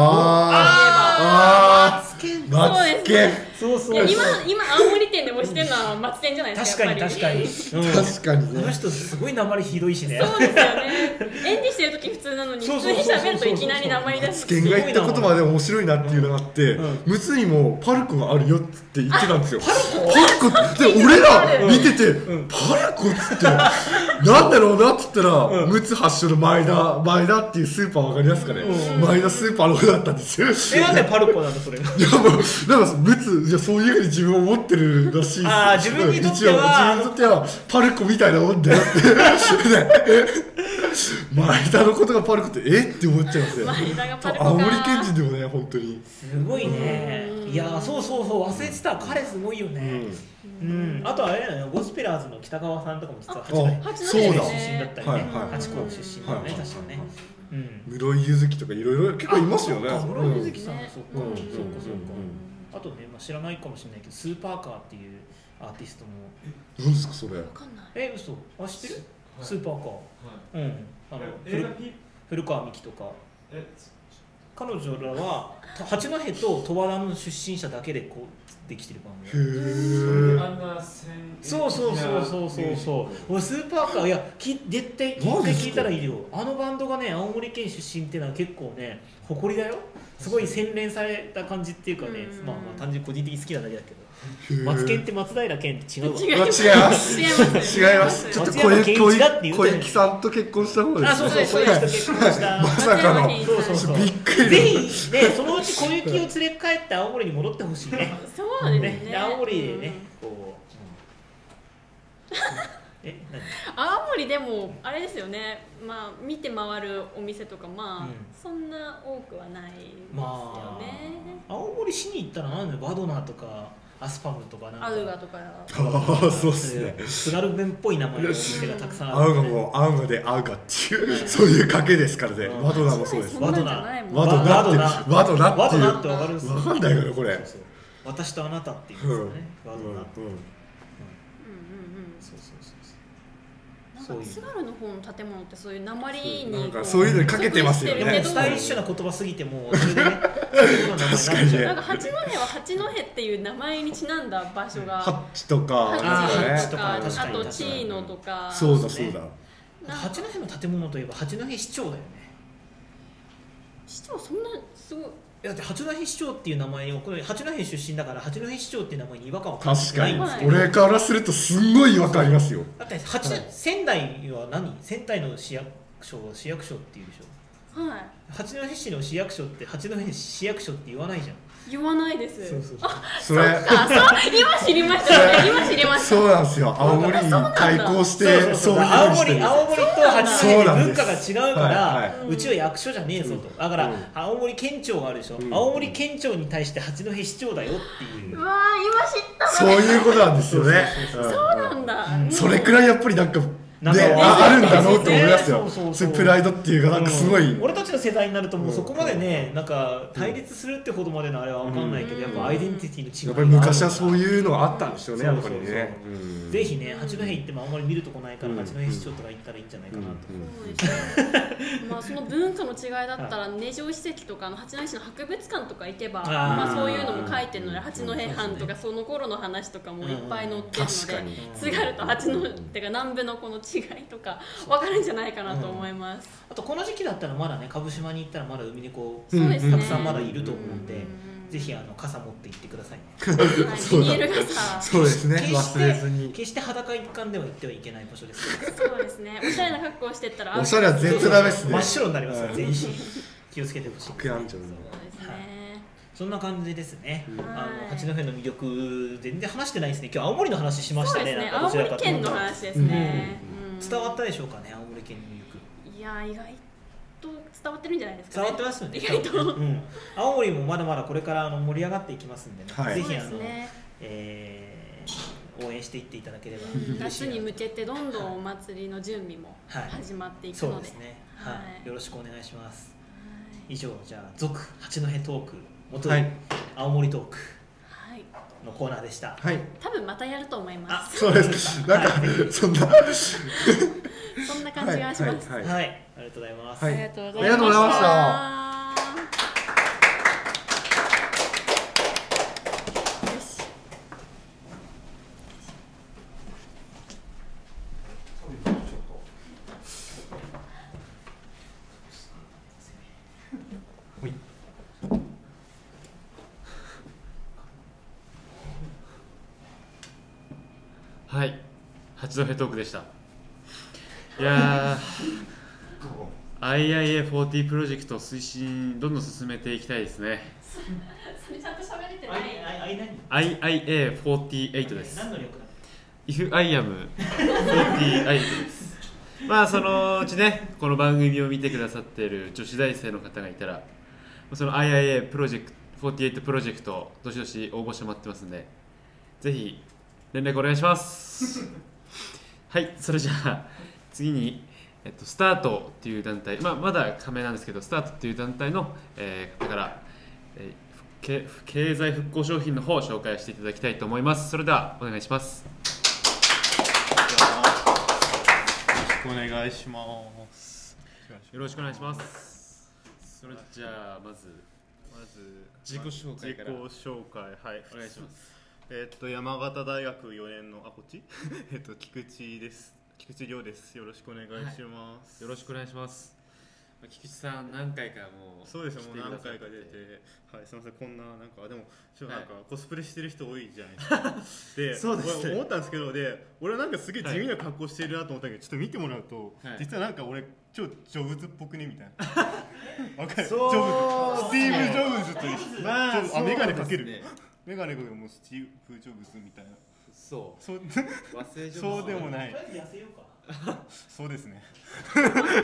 あマツケン、 マツケン、 そうそう、 今今青森店でもしてるのはマツケンじゃないですか。 確かに確かに、 確かにね。 この人すごい訛りひどいしね。 そうですよね。演技してる時普通なのに普通に喋るといきなり訛り出す。 マツケンが言った言葉で面白いなっていうのがあって、ムツにもパルコがあるよって言ってたんですよ。パルコって俺ら見ててパルコっつってなんだろうなって言ったら。ムツ発祥の前田前田っていうスーパーわかりますかね、うん、前田スーパーの方だったんですよ。 え、なんでパルコなのそれが。いやもうなんかムツじゃそういうふうに自分を思ってるらしい。 ああ自分にとっては自分にとってはパルコみたいなもんだよって前田のことがパルコってえって思っちゃいますよ。 前田がパルコか。 青森県人でもね本当にすごいね。いやそうそうそう忘れてた、彼すごいよね。うん、あとあれだよね、ゴスペラーズの北川さんとかも実は八戸出身だったりね、八甲出身だよね、確かね。 室井ゆずきとかいろいろ結構いますよね。 室井ゆずきさん、そうかそうかそうか。あとね、まあ知らないかもしれないけど、スーパーカーっていうアーティストも。 何ですかそれ。 え、嘘、あ知ってる？スーパーカー。うん、あの古川美樹とか。彼女らは八戸と十和田の出身者だけでこうできてる番組。あんなそうそうそうそうそうそう。俺スーパーカーいやき絶対絶対聞いたらいいよ。あのバンドがね青森県出身っていうのは結構ね誇りだよ。すごい洗練された感じっていうかね、まあまあ単純に個人的に好きなだけだけど。松健って松平健って違うわ。 違います。違います。ちょっと小雪小雪さんと結婚した方です。 あ、そうそうそう。結婚した。 まさかの。 そうそうそう。びっくり。ぜひねそのうち小雪を連れ帰って青森に戻ってほしいね。 そうですね。 青森でねこう。え、 青森でもあれですよね。まあ見て回るお店とかまあそんな多くはないですよね。 青森市に行ったらなんでバドナーとか。アスパムとかなんかアウガとかああそうっすね津軽弁っぽい名前のお店がたくさんある。アウガもアウガでアウガっていうそういう賭けですからね。ワドナもそうです。 ワドナワドナってワドナっていうワドナってわかるんですよ。 わかんないからこれ。 私とあなたっていうんですよね。ワドナ。うんうんうん。そうそうそう。 なんか津軽の方の建物ってそういう鉛になんかそういうのにかけてますよね。 スタイリッシュな言葉すぎてもうそれでね。 確かにね。 なんか八戸は八戸っていう名前にちなんだ場所が。 ハッチとか。 ハッチとか、あとチーノとか。 そうだそうだ。 八戸の建物といえば八戸市長だよね。 市長そんなすごい。 だって八戸市長っていう名前をこれ八戸出身だから八戸市長っていう名前に違和感を感じないんですけど、 俺からするとすんごい違和感ありますよ。 だって八仙台は何？仙台の市役所市役所っていうでしょ。 はい。 八戸市の市役所って八戸市役所って言わないじゃん。 言わないです。 そうそうそう。 あ、それ今知りましたね。今知りました。 そうなんですよ。青森に対抗してそういう青森青森と八戸で文化が違うからうちは役所じゃねえぞと。だから青森県庁があるでしょ。青森県庁に対して八戸市長だよっていう。 うわ今知った。 そういうことなんですよね。 そうなんだ。 それくらいやっぱりなんか。で、あるんだろうと思いますよ。そうプライドっていうかなんかすごい。 俺たちの世代になるともうそこまでねなんか対立するってほどまでのあれは分かんないけどやっぱアイデンティティの違いやっぱり昔はそういうのがあったんですよねやっぱりね。 ぜひね八戸行ってもあんまり見るとこないから八戸市長とか行ったらいいんじゃないかなと。 そうですね。まあその文化の違いだったら根城史跡とかの八戸市の博物館とか行けばまあそういうのも書いてるので八戸藩とかその頃の話とかもいっぱい載ってるので津軽と八戸ってか南部のこの違いとか分かるんじゃないかなと思います。 あとこの時期だったらまだね鹿児島に行ったらまだ海猫たくさんまだいると思うんで。ぜひあの傘持って行ってくださいね。 ビニール傘。 そうですね。忘れずに。 決して裸一貫では行ってはいけない場所です。 そうですね。おしゃれな格好をしてったら。 おしゃれは全然ダメですね。 真っ白になりますから全身気をつけてほしい。 そうですね。 そんな感じですね。あの八戸の魅力全然話してないですね。今日青森の話しましたね。 青森県の話ですね。 伝わったでしょうかね青森県の魅力。 いや意外と伝わってるんじゃないですか、 ね、伝わってますよね。 意外と、 うん、青森もまだまだこれからあの盛り上がっていきますんでね、はい、ぜひあの、 ねえー、応援していっていただければ、 うん、夏に向けてどんどんお祭りの準備も始まっていくので、 はい、そうですね、はいはい、よろしくお願いします。 はい以上じゃあ続八戸トーク元、 はい、 青森トークはいのコーナーでした。 はい。 多分またやると思います。 そうです。なんか、はい、そんなそんな感じがします。 はい、はいはい、ありがとうございます。 ありがとうございました。 ありがとうございました。 はい、八戸トークでした。いやー、アイアイエーフォーティー プロジェクト推進どんどん進めていきたいですね。 それちゃんと喋れてない。 アイアイエーフォーティーエイト です。 何の略だ？ If I am フォーティーエイト です。まあそのうちね、この番組を見てくださっている女子大生の方がいたら、その アイアイエー プロジェクトフォーティーエイトプロジェクトどしどし応募してもらってますんで、ぜひ連絡お願いしますはい、それじゃあ次に、えっと、スタートっていう団体、まあ、まだ加盟なんですけど、スタートっていう団体の、えー、方から、えー、経済復興商品の方を紹介していただきたいと思います。それではお願いします。よろしくお願いします。 よろしくお願いします。それじゃあまずまず自己紹介から。 自己紹介、はい、 お願いします。 えっと山形大学よねんのあこっちえっと菊池です。菊池亮です。よろしくお願いします。 はい、よろしくお願いします。菊池さん何回かもうそうですよ、もう何回か出て、はい、すみません、こんななんかでもちょっとなんかコスプレしてる人多いじゃないですか。で、そうですね、思ったんですけど、で俺はなんかすげえ地味な格好してるなと思ったけど、ちょっと見てもらうと、はい、実はなんか俺超ジョブズっぽくねみたいな。わかる？ジョブズ、スティーブ・ジョブズと一緒。まあ、あ、メガネかける。メガネがもうスティーブ・ジョブズみたいな。そう。そうそうでもない。そうですね。は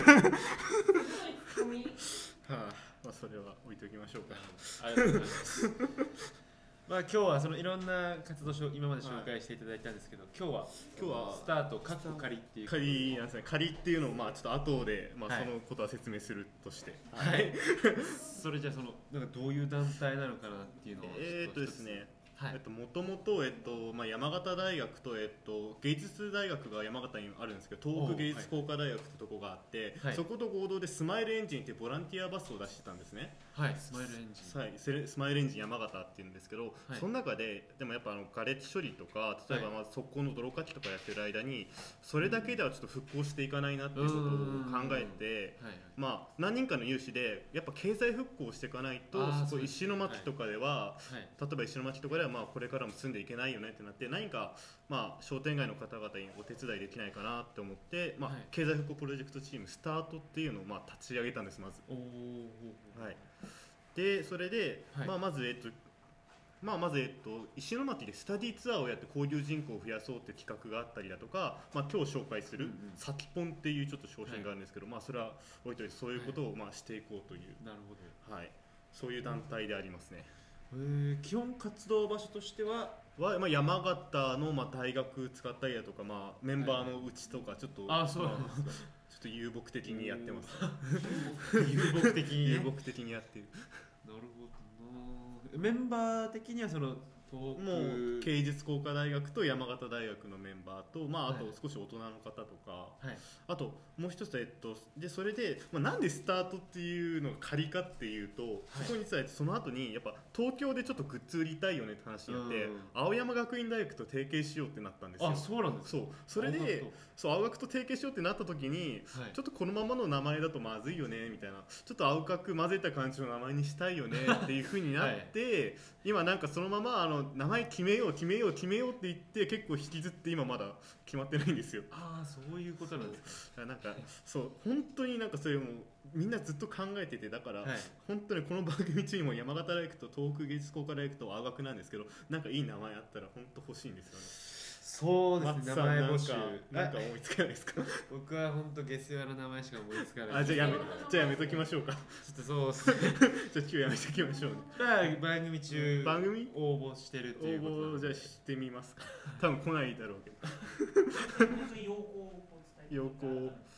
あ、まあそれは置いときましょうか。 ありがとうございます。まあ今日はそのいろんな活動を今まで紹介していただいたんですけど、今日は今日はスタートカッコ仮っていう仮なんですね。仮っていうのをまあちょっと後でまあそのことは説明するとして。 はい。それじゃあそのなんかどういう団体なのかなっていうのをえっとですね。えっともともとえっとまあ山形大学とえっと芸術大学が山形にあるんですけど、東北芸術工科大学ってとこがあって、はい、そこと合同でスマイルエンジンっていうボランティアバスを出してたんですね。 はい、スマイルエンジン。 はい、スマイルエンジン山形っていうんですけど、はい、その中ででもやっぱあのガレッジ処理とか、例えばまあ側溝の泥かきとかやってる間に、それだけではちょっと復興していかないなっていうことを考えて、はい、まあ何人かの有志でやっぱ経済復興していかないと、そこ石巻とかでは、はいはい、例えば石巻とかではまあこれからも住んでいけないよねってなって、何かまあ商店街の方々にお手伝いできないかなって思って、まあ、はい、経済復興プロジェクトチームスタートっていうのをまあ立ち上げたんです。まず。はい、でそれで、はい、まあ、まず、えっとまあ、まず、えっと、石巻でスタディツアーをやって交流人口を増やそうっていう企画があったりだとか、まあ、今日紹介するサキポンっていうちょっと商品があるんですけど、はい、まあ、それは置いといてそういうことをまあしていこうという、 なるほど、 はい、そういう団体でありますね。 えー、基本活動場所としてはは、まあ、山形のまあ大学使ったりだとか、まあ、メンバーのうちとかちょっと、はい、あ、そうなんですか。ちょっと遊牧的にやってます。 遊牧的に、 遊牧的にやってる。 なるほどな。メンバー的にはそのもう芸術工科大学と山形大学のメンバーと、まあ、あと少し大人の方とか、はい、あともう一つ、えっと、でそれで、まあ、なんでスタートっていうのが仮かっていうと、はい、そこにさその後にやっぱ東京でちょっとグッズ売りたいよねって話になって、青山学院大学と提携しようってなったんですよ。 あ、そうなんですか。 そうそれでそう青学と提携しようってなった時に、はい、ちょっとこのままの名前だとまずいよねみたいな、ちょっと青学混ぜた感じの名前にしたいよねっていう風になって、はい、今なんかそのままあの名前決めよう決めよう決めようって言って結構引きずって今まだ決まってないんですよ。 ああ、そういうことなんですか。 なんかそう本当になんかそれもみんなずっと考えてて、だから、はい、本当にこの番組中にも山形大学と東北芸術工科大学と青学なんですけど、なんかいい名前あったら本当欲しいんですよね。 そうですね、名前募集なんか思いつかないですか。 僕は本当下世話な名前しか思いつかない。 あ、じゃあやめじゃあやめときましょうか。ちょっとそうですね。 じゃあ今日やめときましょうね。 番組中番組応募してるっていうこと応募じゃあしてみますか。多分来ないだろうけど。要項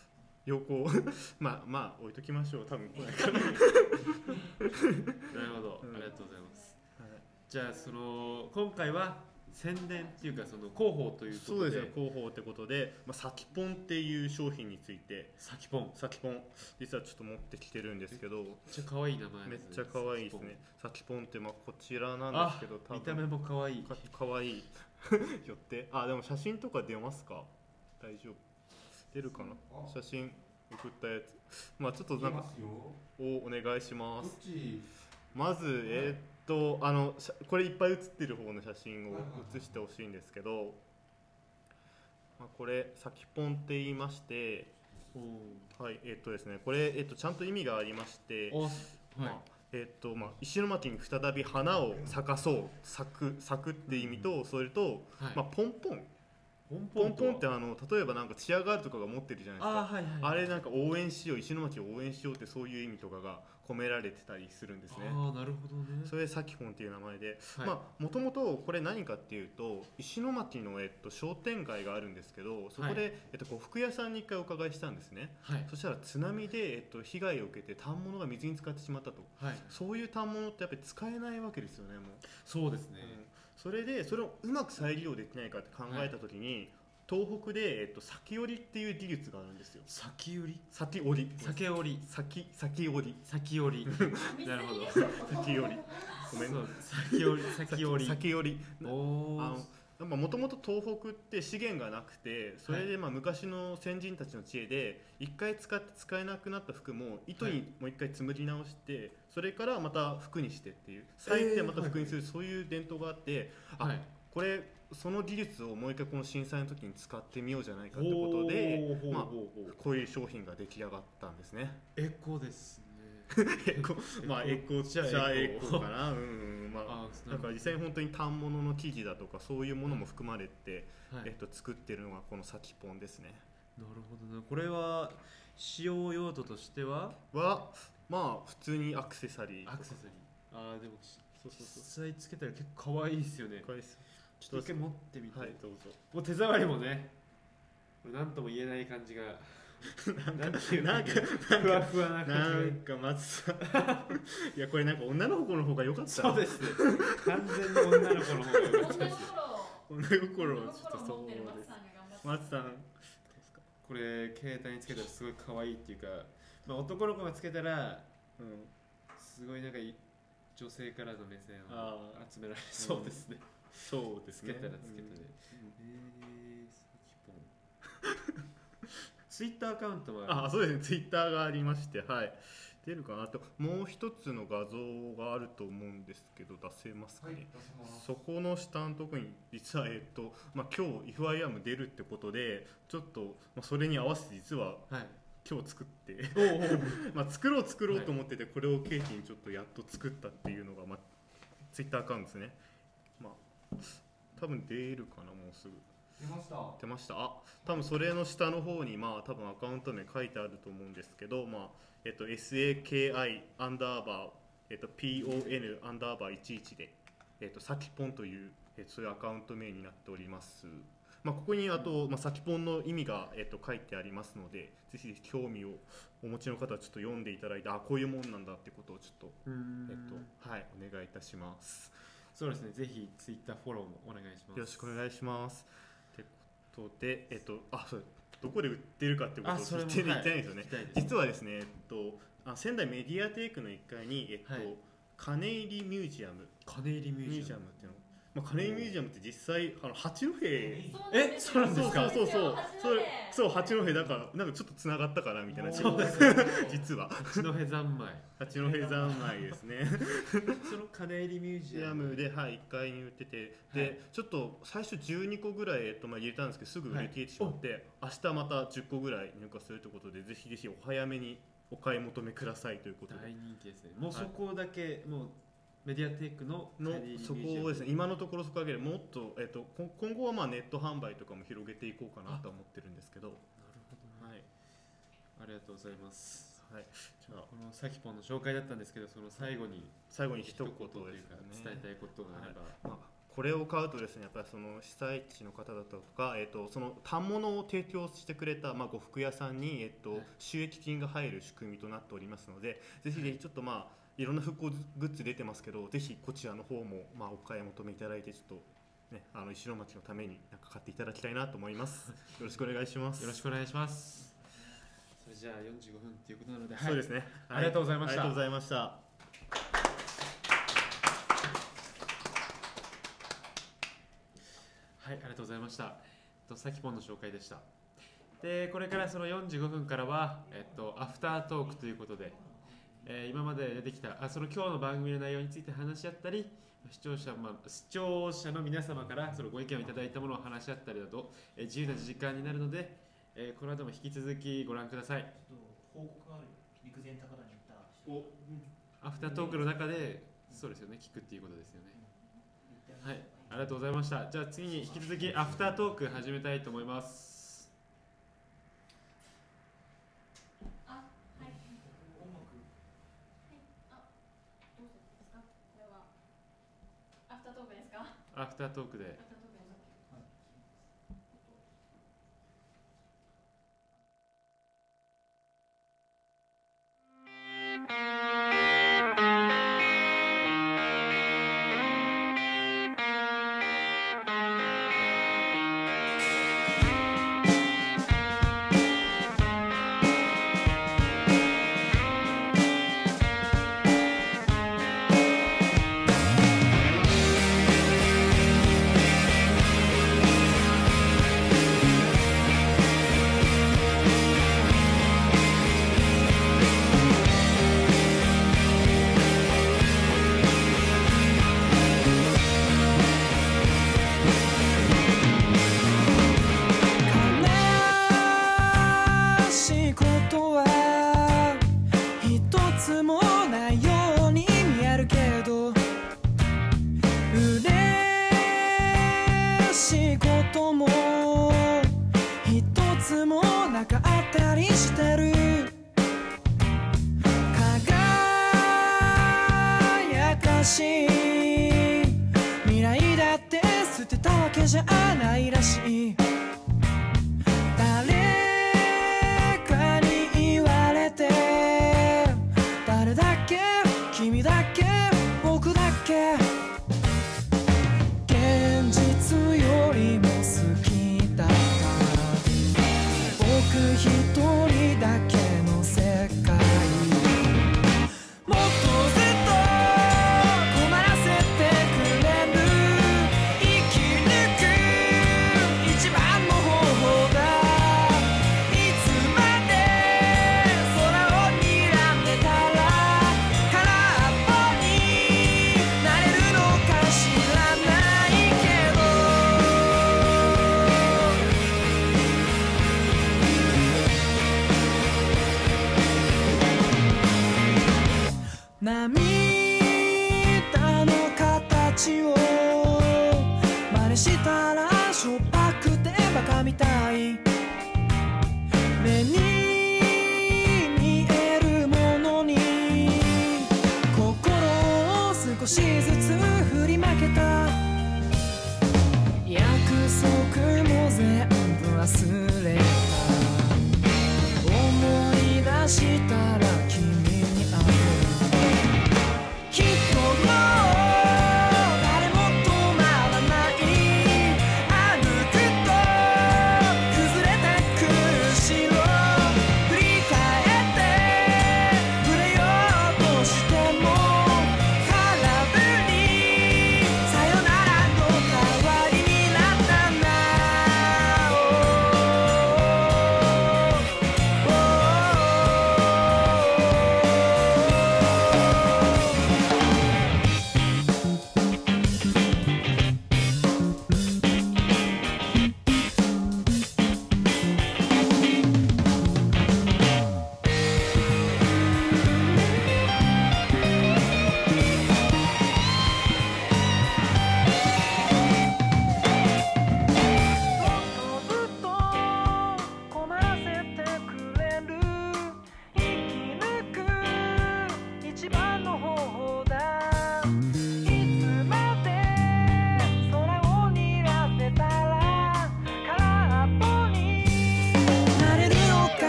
横まあまあ置いときましょう、多分来ないからなるほど、 うん、 ありがとうございます、 はい、 じゃあその今回は宣伝っていうかその広報ということで、 そうですね、広報ってことで、まあ、サキポンっていう商品について、 サキポンサキポン実はちょっと持ってきてるんですけど、 めっちゃ可愛い名前めっですね。 ちゃ可愛いですね。サキポンってまあこちらなんですけど、 あ、見た目も可愛い。 か可愛いよって、あ、でも写真とか出ますか？大丈夫？出るかな？写真送ったやつ。まあちょっとなんかおお願いします。まずえー、っとあのこれいっぱい写ってる方の写真を写してほしいんですけど、まあ、これサキポンって言いまして、はいえー、っとですねこれえー、っとちゃんと意味がありまして、 はいまあえーっとまあ、石巻に再び花を咲かそう咲く咲くって意味と、それと、はいまあ、ポンポンポンポンポンってあの例えばなんかチアガールとかが持ってるじゃないですか。 あ、はいはい、 あれなんか応援しよう、石巻を応援しようってそういう意味とかが込められてたりするんですね。 ああ、なるほどね。 それでサキポンっていう名前で、 はい、 まあもともとこれ何かっていうと石巻の、えっと、商店街があるんですけど、そこで、はいえっと、こう服屋さんに一回お伺いしたんですね、はい、そしたら津波で、えっと、被害を受けて反物が水に浸かってしまったと、はい、そういう反物ってやっぱり使えないわけですよね。もうそうですね、 うん、それでそれをうまく再利用できないかって考えた時に、はい東北で、えっと、裂き織りっていう技術があるんですよ。 裂き織り裂き織り裂き織り裂き裂き織り裂き織りなるほど裂き織りごめん裂き織り裂き織り裂き織りおあのもともと東北って資源がなくて、それでまあ昔の先人たちの知恵で一回使って使えなくなった服も糸にもう一回紡ぎ直して、それからまた服にしてっていう裂いてまた服にする、そういう伝統があって、あこれその技術をもう一回この震災の時に使ってみようじゃないかってことで、まあ、こういう商品が出来上がったんですね。 エコですねエコまあエコじゃエコかな、うんまあだから実際に本当に反物の生地だとかそういうものも含まれて、はいえっと、作ってるのがこのサキポンですね。 なるほどね。これは使用用途としてははまあ普通にアクセサリーアクセサリーああでもそうそうそう実際つけたら結構可愛いですよね。 可愛いです。 ちょっと一回持ってみて、 はい、どうぞ。 もう手触りもね、なんとも言えない感じがなんていうなんかふわふわな感じがなんか松さんいやこれなんか女の子の方が良かった。 そうですね完全に女の子の方が良かったです女心をちょっとそうです松さんこれ携帯につけたらすごい可愛いっていうか、まあ、男の子がつけたら、うん、すごいなんか女性からの目線を集められそうですね、 うんそうですね。 つけたらつけたで、うん、えー、サキポンツイッターアカウントはあそうですね、ツイッターがありまして、はい、出るかなと。もう一つの画像があると思うんですけど出せますかね、はい、そこの下のところに実は、えっとまあ、今日 イフアイアーム 出るってことでちょっと、まあ、それに合わせて実は、はい今日作ってまあ作ろう作ろうと思ってて、これを契機にちょっとやっと作ったっていうのが、まあ、ツイッターアカウントですね。まあ多分出るかな、もうすぐ出ました出ました。あ多分それの下の方にまあ多分アカウント名書いてあると思うんですけど、まあえっと エスエーケーアイ アンダーバーえっと ピーオーエヌ アンダーバーいちいちでえっとサキポンというえそういうアカウント名になっております。まあ、ここにあと、まあ、サキポンの意味が、えっと、書いてありますので、ぜひぜひ興味をお持ちの方はちょっと読んでいただいて、あこういうもんなんだってことをちょっと、えっとはい、お願いいたします。 そうですね、ぜひツイッターフォローもお願いします。 よろしくお願いします。ということで、えっと、あそうどこで売ってるかってことを言ってないんですよね。はい、実はですね、えっと、あ仙台メディアテイクのいっかいに、えっとはい、金入りミュージアム金入りミュージアムっていうのまあ、金井ミュージアムって実際あの八戸えそうなんですか。 そうそうそうそうそう八戸だからなんかちょっとつながったかなみたいなそうです実は八戸三昧八戸三昧ですねその金入りミュージアムで、はい、いっかいに売っててで、はい、ちょっと最初じゅうにこぐらい、えっとまあ、入れたんですけどすぐ売り切れてしまって、はい、明日またじゅっこぐらい入荷するということでぜひぜひお早めにお買い求めくださいということで大人気ですね。もうそこだけ、はい、もうメディアテックののそこですね、今のところそこだけでもっと、えっと、今後はまあネット販売とかも広げていこうかなと思ってるんですけど。なるほど、ね、はい、ありがとうございます。 はい、じゃあこのサキポンの紹介だったんですけど、その最後に最後に一言ですね、 伝えたいことがあれば、 はいまあ、 これを買うとですね、やっぱりその被災地の方だったとか、えー、とその反物を提供してくれた、まあ、呉服屋さんに、えー、と収益金が入る仕組みとなっておりますので、ぜひぜひちょっとまあいろんな復興グッズ出てますけど、ぜひこちらの方もまあお買い求めいただいて、ちょっとね、あの石巻のためになんか買っていただきたいなと思います。よろしくお願いします。 よろしくお願いします。それじゃあよんじゅうごふんということなので、はい、 そうですね、 ありがとうございました。 ありがとうございました。 はい、ありがとうございました。えっと、さきぽんの紹介でした。で、これからそのよんじゅうごふんからは、えっと、アフタートークということで、えー、今まで出てきたあその今日の番組の内容について話し合ったり、視聴者、まあ、視聴者の皆様からそのご意見をいただいたものを話し合ったりだと、えー、自由な時間になるので、えー、この後も引き続きご覧ください。 報告がある陸前高田に行ったアフタートークの中で、そうですよね、聞くっていうことですよね。はい、ありがとうございました。じゃあ次に引き続きアフタートーク始めたいと思います。アフタートークで。 じゃないらしい。誰かに言われて、誰だっけ君だっけ僕だっけ、現実よりも好きだった僕一人だけの世界、もっとずっと困らせてくれる一番の方法が、いつまで空を睨んでたら空っぽになれるのか知らないけど、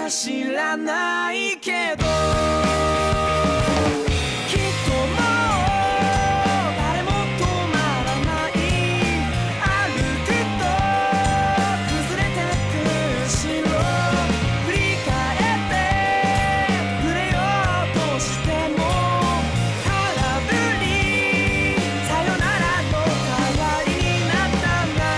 は知らないけどきっともう誰も止まらない歩くと崩れてく城振り返って触れようとしても空振りさよならの代わりになったんだ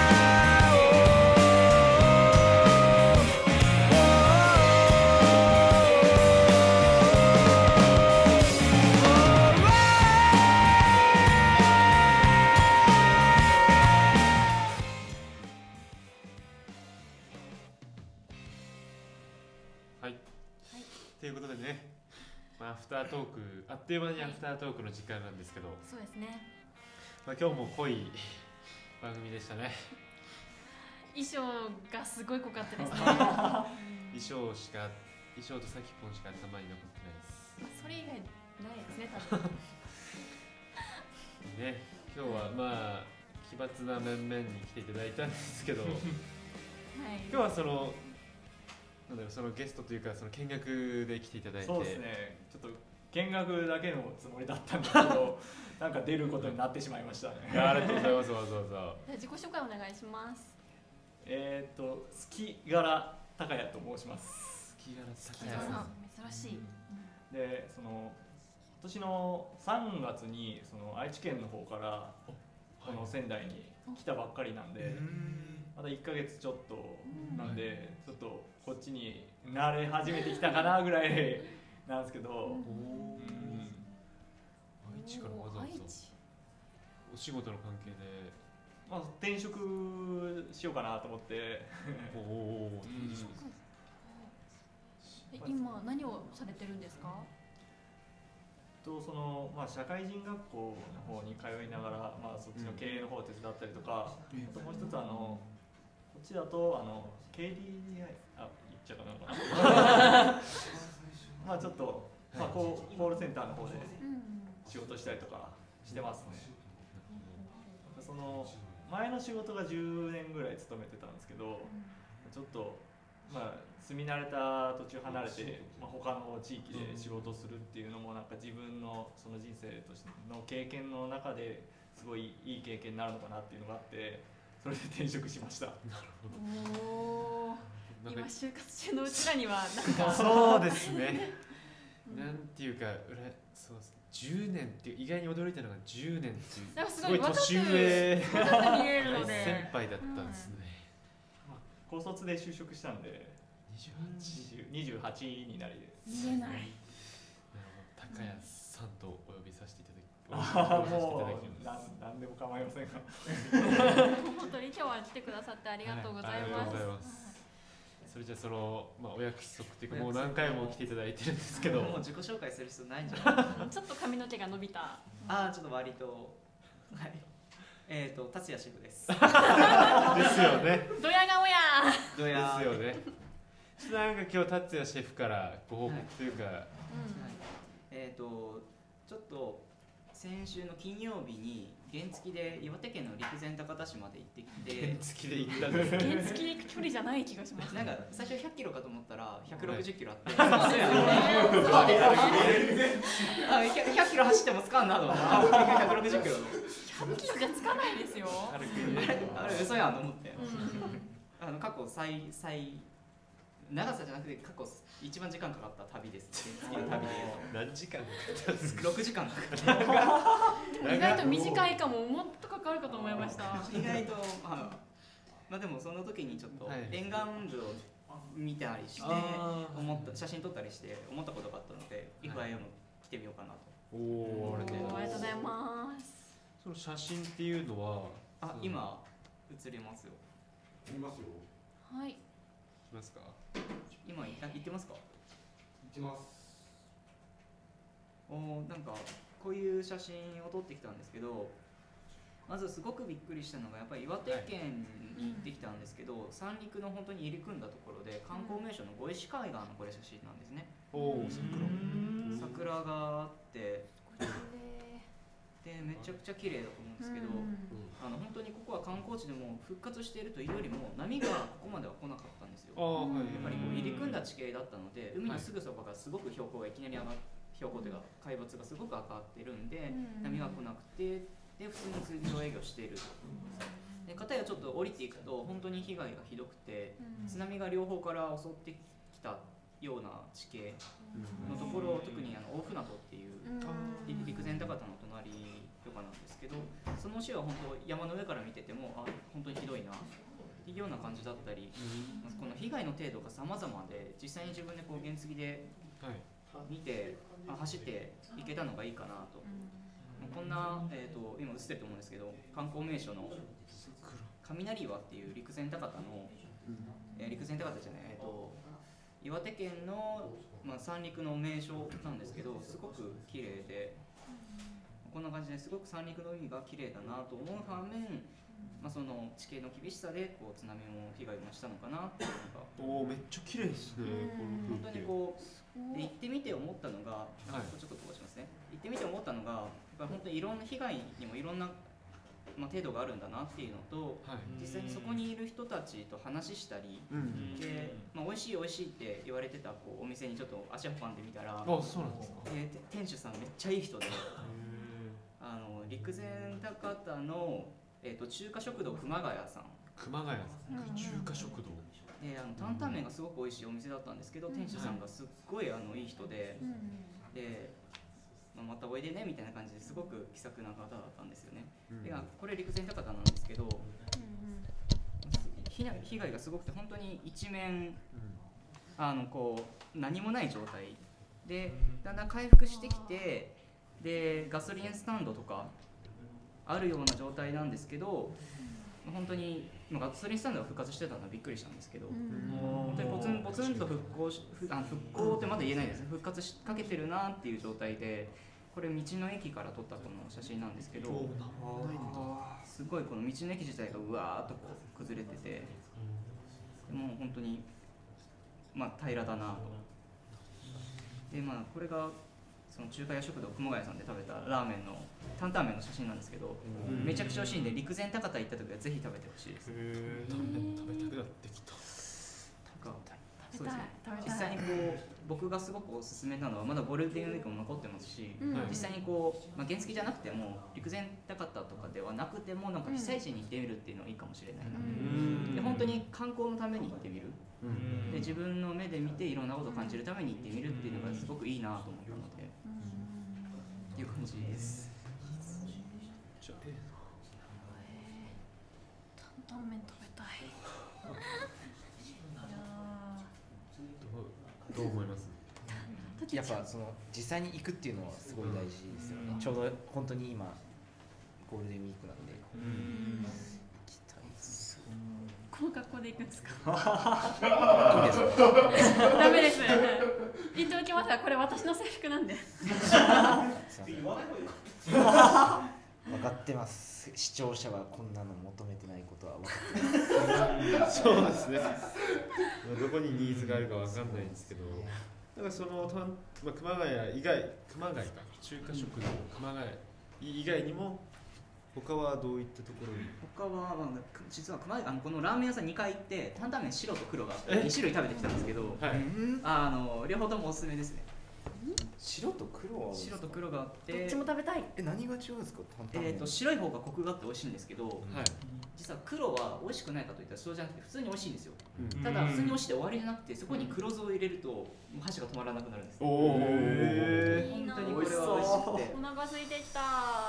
はい、ということでね、まあ、アフタートークあっという間にアフタートークの時間なんですけど、 そうですね。 まあ、今日も濃い番組でしたね。 衣装がすごい濃かったですね。 衣装しか衣装とさきぽんしか頭に残ってないですまあそれ以外ないですね、多分。 ね。今日はまあ奇抜な面々に来ていただいたんですけど、 はい。 今日はそのなんだろう、そのゲストというかその見学で来ていただいて、 そうですね、ちょっと見学だけのつもりだったんですけどなんか出ることになってしまいましたね。 いや、ありがとうございます。わざわざじゃあ自己紹介お願いします。 えっと月柄高谷と申します。 月柄木高谷さん、 珍しい。 でその今年のさんがつにその愛知県の方からこの仙台に来たばっかりなんで、まだいっかげつちょっとなんで、ちょっとこっちに慣れ始めてきたかなぐらいなんですけど、 おお、 うん愛知からわざわざ愛知お仕事の関係で、 まあ、転職しようかなと思っておお、 え今何をされてるんですか？ とそのまあ、社会人学校の方に通いながら、まあ、そっちの経営の方を手伝ったりとか、あともう一つあのこっちだとあの ケーディーディーアイ あ言っちゃうかなまあちょっと、まあ、コーコールセンターの方で仕事したりとかしてますね。その前の仕事がじゅうねんぐらい勤めてたんですけど、ちょっとまあ住み慣れた途中離れて、まあ、他の地域で仕事をするっていうのもなんか自分のその人生としての経験の中ですごいいい経験になるのかなっていうのがあって、それで転職しました。 なるほど。 おお。今就活中のうちらにはなんかそうですね。なんていうか、うらそうですね。じゅうねんっていう意外に驚いたのがじゅうねんっていうなんかすすごいごい若く年上若く見えるので先輩だったんですね。 高卒で就職したんでにじゅうはち、 にじゅうはちになりです。 見えない。 なるほど。高谷さんとお呼びさせていただき、おあ呼びさせていたもだきうます。 なんなんでも構いませんが本当に今日は来てくださってありがとうございはいありがとうございま。 ますそれじゃあその、まあ、お約束っていうかもう何回も来ていただいてるんですけどもう自己紹介する必要ないんじゃないちょっと髪の毛が伸びた。 ああ、ちょっと割とはいえっ、ー、と達也シェフですですよねドヤ顔や。 どやですよねちょっとなんか今日達也シェフからご報告というか、 はい、えっ、ー、とちょっと先週の金曜日に原付で岩手県の陸前高田市まで行ってきて原付で行ったんですね原付で行く距離じゃない気がします。 なんか最初ひゃっキロかと思ったらひゃくろくじゅっキロあって、 そうですよね。そうですよね。 あひゃくキロ走ってもつかんなと思ってひゃくろくじゅっキロのひゃっキロじゃつかないですよ。 歩くにねあれ嘘やんと思ってうんあの過去最最長さじゃなくて過去一番時間かかった旅です。原付の旅で何時間かかったんですかろくじかんかかった意外と短いかも、もっとかかるかと思いました。 意外とまあ、まあでもその時にちょっとはい沿岸部を見たりしてあー思った写真撮ったりして思ったことがあったので エフアイエム も来てみようかなと。 おおありがとうございますありがとうございます。 その写真っていうのはあ今映りますよ。 いますよ。 はい。 いますか今あ言ってますか。 行きます。 おーなんかこういう写真を撮ってきたんですけど、まずすごくびっくりしたのがやっぱり岩手県に行ってきたんですけど、三陸の本当に入り組んだところで観光名所の五石海岸のこれ写真なんですね。 おお桜があってでめちゃくちゃ綺麗だと思うんですけど、あの本当にここは観光地でも復活しているというよりも波がここまでは来なかったんですよ。 ああはいやっぱりこう入り組んだだ地形だったので、海のすぐそばがすごく標高がいきなり上がっ標高というか海抜がすごく上がってるんで、波が来なくて、で普通に通常営業していると。で片やちょっと降りていくと本当に被害がひどくて、津波が両方から襲ってきたような地形のところ、特にあの大船渡っていう陸前高田の隣とかなんですけど、その市は本当山の上から見ててもあ本当にひどいなっていうような感じだったり、この被害の程度が様々で、実際に自分でこう原付で見て、あ走っていけたのがいいかなと。こんな、えー、と今映ってると思うんですけど、観光名所の雷岩っていう陸前高田の、えー、陸前高田じゃない、えー、と岩手県の、まあ、三陸の名所なんですけど、すごく綺麗で、こんな感じですごく三陸の海が綺麗だなと思う反面、まあ、その地形の厳しさでこう津波も被害を増したのかなっていうのが、 おおめっちゃ綺麗ですね。 本当にこうで行ってみて思ったのが、はい、ちょっと飛ばしますね。行ってみて思ったのが、やっぱ本当にいろんな被害にもいろんな、まあ、程度があるんだなっていうのと、はい、実際にそこにいる人たちと話したり、うん、で、まあ、美味しい美味しいって言われてたこうお店にちょっと足を運んでみたら、 あ、そうなんですか。 で店主さんめっちゃいい人で、あの陸前高田の、えー、と中華食堂熊谷さん。 熊谷さん、中華食堂。 であの担々麺がすごく美味しいお店だったんですけど、うん、店主さんがすっごいあのいい人で、うん、で、まあ、またおいでねみたいな感じですごく気さくな方だったんですよね。うん、でこれ陸前高田なんですけど、うん、被害がすごくて本当に一面、うん、あのこう何もない状態で、だんだん回復してきて、でガソリンスタンドとかあるような状態なんですけど、本当にガソリンスタンドが復活してたのはびっくりしたんですけど、うん、本当にポツンポツンと復興しあ復興ってまだ言えないですね。復活しかけてるなっていう状態で、これ道の駅から撮ったこの写真なんですけど、すごいこの道の駅自体がうわーっとこう崩れてて、もう本当にまあ平らだなと。でまあこれがその中華屋食堂熊谷さんで食べたラーメンの担々麺の写真なんですけど、うん、めちゃくちゃ美味しいんで、陸前高田行った時はぜひ食べてほしいです。 へー、食べ食べたくなってきた。 なんかそうですね。実際にこう僕がすごくおすすめなのは、まだゴールデンウィークも残ってますし、うん、実際にこう、まあ、原付じゃなくても陸前高田とかではなくても、なんか被災地に行ってみるっていうのはいいかもしれないな、うん、で本当に観光のために行ってみる、うん、で自分の目で見ていろんなことを感じるために行ってみるっていうのがすごくいいなと思ったので、うん、っていう感じです。 担々麺食べたい。 どう思います？ やっぱその実際に行くっていうのはすごい大事ですよね。うん、ちょうど本当に今ゴールデンウィークなんで、うん、行きたいです。 この格好で行くんですか？ いいですか？ ダメです。言っておきますが、これ私の制服なんで。 分かってます。視聴者はこんなの求めてないことは分かってます。 そうですね。どこにニーズがあるか分かんないんですけど、だからその、まあ、熊谷以外、熊谷か中華食堂熊谷以外にも他はどういったところに？ 他は、まあ、実は熊谷あのこのラーメン屋さんにかい行って担々麺白と黒がに種類食べてきたんですけど、はい、あの両方ともおすすめですね。 白と黒は白と黒があって、 どっちも食べたい。 え、何が違うんですか？ えーと白い方がコクがあって美味しいんですけど、はい、実は黒は美味しくないかといったらそうじゃなくて普通に美味しいんですよ。うん、ただ普通に美味しいで終わりじゃなくて、そこに黒酢を入れると箸が止まらなくなるんです。おお、本当にこれは美味しくて。 お腹空いてきた。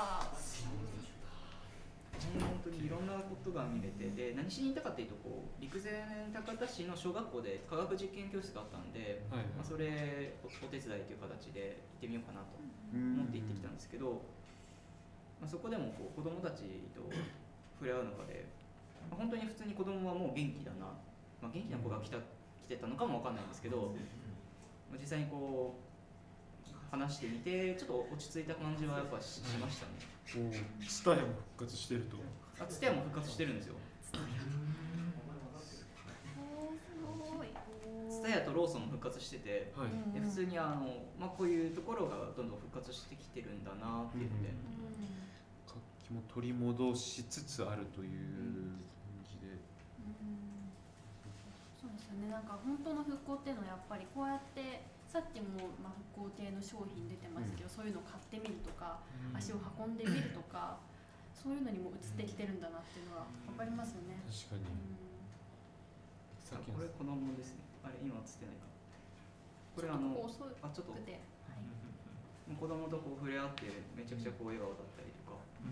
本当にいろんなことが見れて、で何しに行ったかっていうと、こう陸前高田市の小学校で科学実験教室があったんで、はいはい、まあ、それお手伝いという形で行ってみようかなと思って行ってきたんですけど、まあ、そこでもこう子どもたちと触れ合う中で、まあ、本当に普通に子どもはもう元気だな、まあ、元気な子が来た来てたのかもわかんないんですけど、まあ、実際にこう話してみてちょっと落ち着いた感じはやっぱ し, しましたね。 ツタヤも復活してると。 あ、ツタヤも復活してるんですよ。ツタヤとローソンも復活してて、はい、で普通にあの、まあ、こういうところがどんどん復活してきてるんだなっていうので、 活気も取り戻しつつあるという感じで、 そうですですよね。なんか本当の復興っていうのはやっぱりこうやってさっきもまあ復興系の商品出てますけど、うん、そういうのを買ってみるとか、うん、足を運んでみるとか、そういうのにも移ってきてるんだなっていうのは分かりますよね。 確かに、うん、 さっきのこれ子供ですね。あれ今映ってないか。これあのあちょっと、はい、子供とこう触れ合ってめちゃくちゃこう笑顔だったりとか。うん、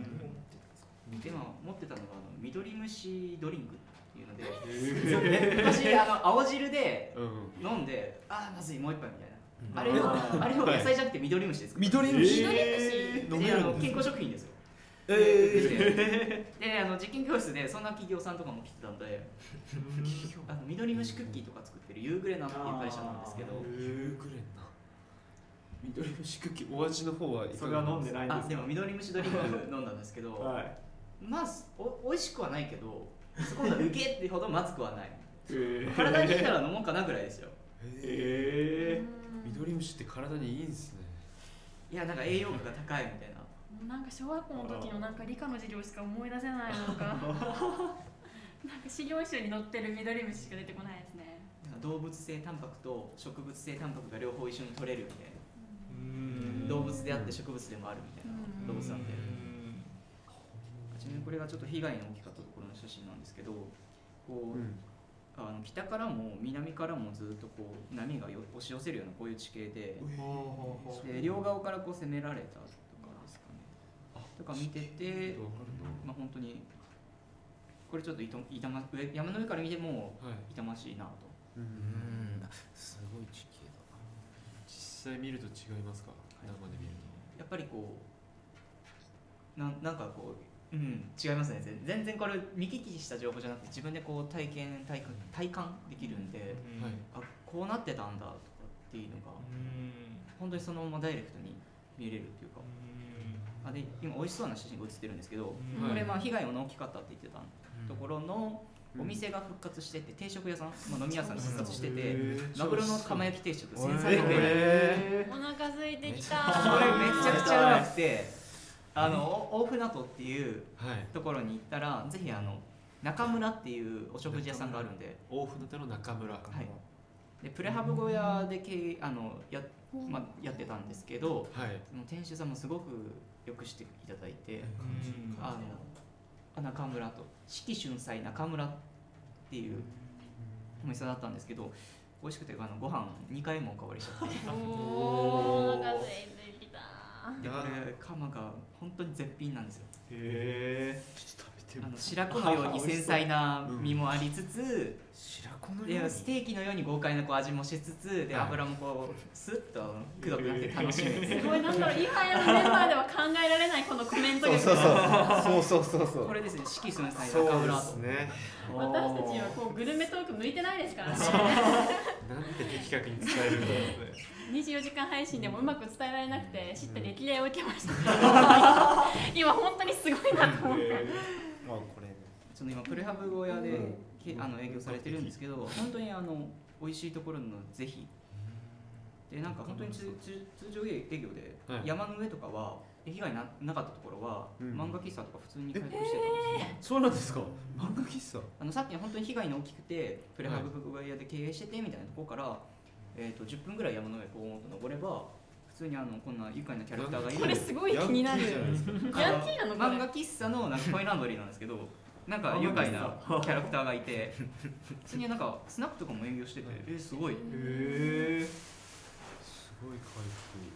今持ってたのがあの緑虫ドリンクっていうので、昔あの青汁で飲んで、うん、ああまずいもう一杯みたいな、あれをあれを野菜じゃなくて緑虫です。緑虫、えー、であの健康食品ですよ。えー、であの実験教室でそんな企業さんとかも来てたんで、あの緑虫クッキーとか作ってるユーグレナっていう会社なんですけど、 ユーグレナ緑虫クッキー、お味の方はいかがですか？ それは飲んでないんですか？ あでも緑虫ドリンク飲んだんですけど、はい、まあお美味しくはないけどそこまでウケってほどまずくはない。体にいいなら飲もうかなぐらいですよ。 へえ。緑虫って体にいいんですね。 いやなんか栄養価が高いみたいな。 なんか小学校の時のなんか理科の授業しか思い出せないのか。なんか資料集に載ってる緑虫しか出てこないですね。 動物性タンパクと植物性タンパクが両方一緒に取れるみたいな。動物であって植物でもあるみたいな動物なんで。ちなみにこれがちょっと被害の大きかったところの写真なんですけど、こう、うん、あの北からも南からもずっとこう波が押し寄せるようなこういう地形で、で両側からこう攻められたとかですかね。とか見てて、まあ本当にこれちょっと痛ま上山の上から見ても痛ましいなと。 うん、すごい地形だな。実際見ると違いますか？生で見ると。 やっぱりこうななんかこう。うん、違いますね。全然これ見聞きした情報じゃなくて自分でこう体験体感体感できるんで、うん、あこうなってたんだとかっていうのが、うん、本当にそのままダイレクトに見れるっていうか、うん、あで今美味しそうな写真が写ってるんですけど、うん、これまあ被害も大きかったって言ってたところのお店が復活してて、定食屋さん、まあ、飲み屋さんが復活してて、マグロの釜焼き定食せんさんびゃくえん。 お腹空いてきた。 これめちゃくちゃうまくて。あの大船渡っていうところに行ったら、はい、ぜひあの中村っていうお食事屋さんがあるんで、 大船渡の中村、はい、 でプレハブ小屋で経あの や,、まあ、やってたんですけど、はい、店主さんもすごくよくしていただいて、あの中村と四季春菜中村っていうお店だったんですけど、美味しくてあのご飯にかいもおかわりしちゃって。 おー、お腹空いてきた。 でこれカマが本当に絶品なんですよ。 へえ。ちょっと食べてみあの白子のように繊細な身もありつつ、うん、白子のようにステーキのように豪快なこう味もしつつ、で油もこうスッとくどくなって楽しめる。 すごいなんだろう、イハヤのメンバーでは考えられないこのコメント力。 そうそうそうそうそう。これですね、四季春菜中村と。 ね。私たちはこうグルメトーク向いてないですからね。 なんて的確に伝えるんだろうね。 にじゅうよじかん配信でもうまく伝えられなくて知った激励を受けました。今本当にすごいなと思って。 まあこれその今プレハブ小屋で、うん、あの営業されてるんですけど、本当にあの美味しいところのぜひ。でなんか本当に通常営業で、はい、山の上とかは被害 な, なかったところは、うん、漫画喫茶とか普通に開拓してたんですよ。 えー、そうなんですか。漫画喫茶。 あのさっきの本当に被害の大きくてプレハブ小屋で経営しててみたいなところから。えー、とじゅっぷんぐらい山の上こう登れば普通にあのこんな愉快なキャラクターがいる。 これすごい気になる。ヤンキーなの漫画喫茶のなんかコインランドリーなんですけど、なんか愉快なキャラクターがいて、普通になんかスナックとかも営業してて、えー、すごい。へえ。すごい回復。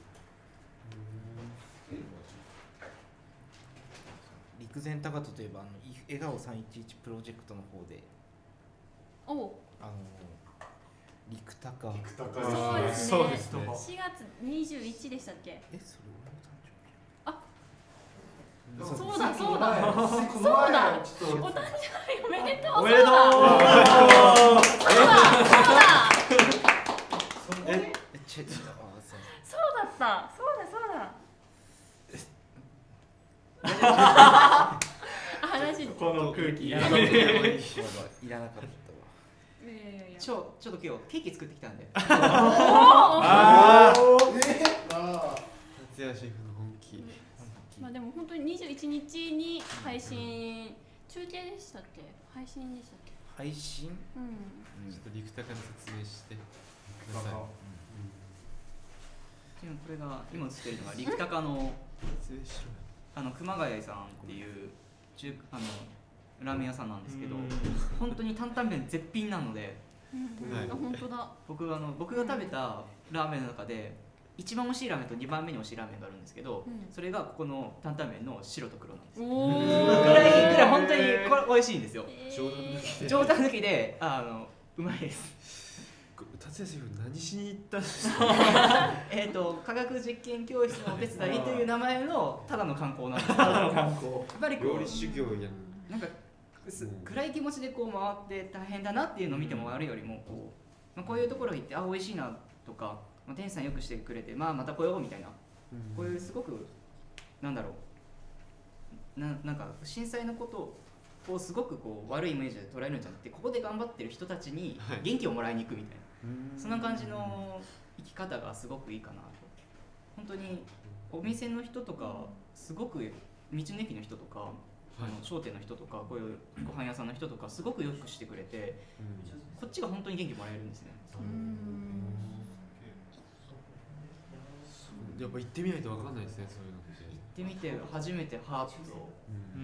陸前高田といえばあの笑顔さんいちいちプロジェクトの方で、 おあの陸高陸高ですね。そうですね。しがつにじゅういちでしたっけ？ え、それ俺の誕生日。 あ、そうだそうだそうだ。お誕生日おめでとう。おめでとう。そうだそうだ。え、ちょっとそうだった。そうだそうだ。話この空気いらなかった。 ちょちょっと今日ケーキ作ってきたんで。 ああ。達也シェフの本気。 まあでも本当ににじゅういちにちに配信、中継でしたっけ？配信でしたっけ？ 配信、 うん、 ちょっと陸高の説明してください。 うん、これが今映ってるのが陸高のあの熊谷さんっていう中あのラーメン屋さんなんですけど、本当に担々麺絶品なので、 はい、本当だ。 僕あの僕が食べたラーメンの中で一番美味しいラーメンとにばんめに美味しいラーメンがあるんですけど、うん、それがここの担々麺の白と黒なんです。おー、ぐらいぐらい本当にこれ美味しいんですよ。えー、冗談抜きで冗談抜きであのうまいです。 達也シェフ何しに行ったんですか？ えっと科学実験教室のお手伝いという名前のただの観光なんです。ただの観光。やっぱりこう料理修行やなんか暗い気持ちでこう回って大変だなっていうのを見てもらうよりもこう、まあ、こういうところ行ってあ美味しいなとか、まあ、店主さんよくしてくれてまあまた来ようみたいな、こういうすごくなんだろうななんか震災のことをすごくこう悪いイメージで捉えるんじゃなくて、ここで頑張ってる人たちに元気をもらいに行くみたいな。そんな感じの生き方がすごくいいかなと。本当にお店の人とかすごく道の駅の人とか、はい、あの商店の人とかこういうご飯屋さんの人とかすごくよくしてくれて、こっちが本当に元気もらえるんですね。 やっぱ行ってみないと分かんないですね、そういうのって。 行ってみて初めてハートと、うん、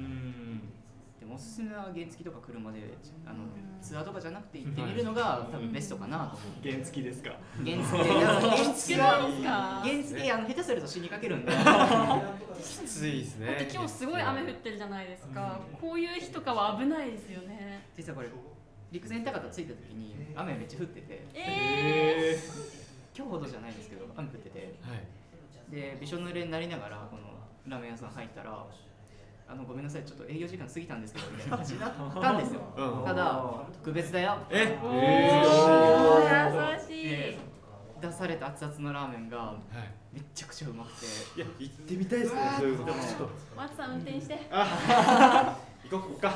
でもおすすめは原付とか車であのツアーとかじゃなくて行ってみるのが多分ベストかなと。 原付ですか？ 原付原付は原付あの下手すると死にかけるんで。 きついですね。 だって今日すごい雨降ってるじゃないですか。こういう日とかは危ないですよね。 実はこれ陸前高田着いた時に雨めっちゃ降ってて、 えー、 今日ほどじゃないですけど雨降ってて、 はい、 でびしょ濡れになりながらこのラーメン屋さん入ったら。あのごめんなさいちょっと営業時間過ぎたんですけどみたいな感じになったんですよ。うん、ただ特別だよ。 え、 えー、優しい。 出された熱々のラーメンがめっちゃくちゃうまくて、 いや行ってみたいですね。そういうことも。 松さん運転して。 あ、行こうか。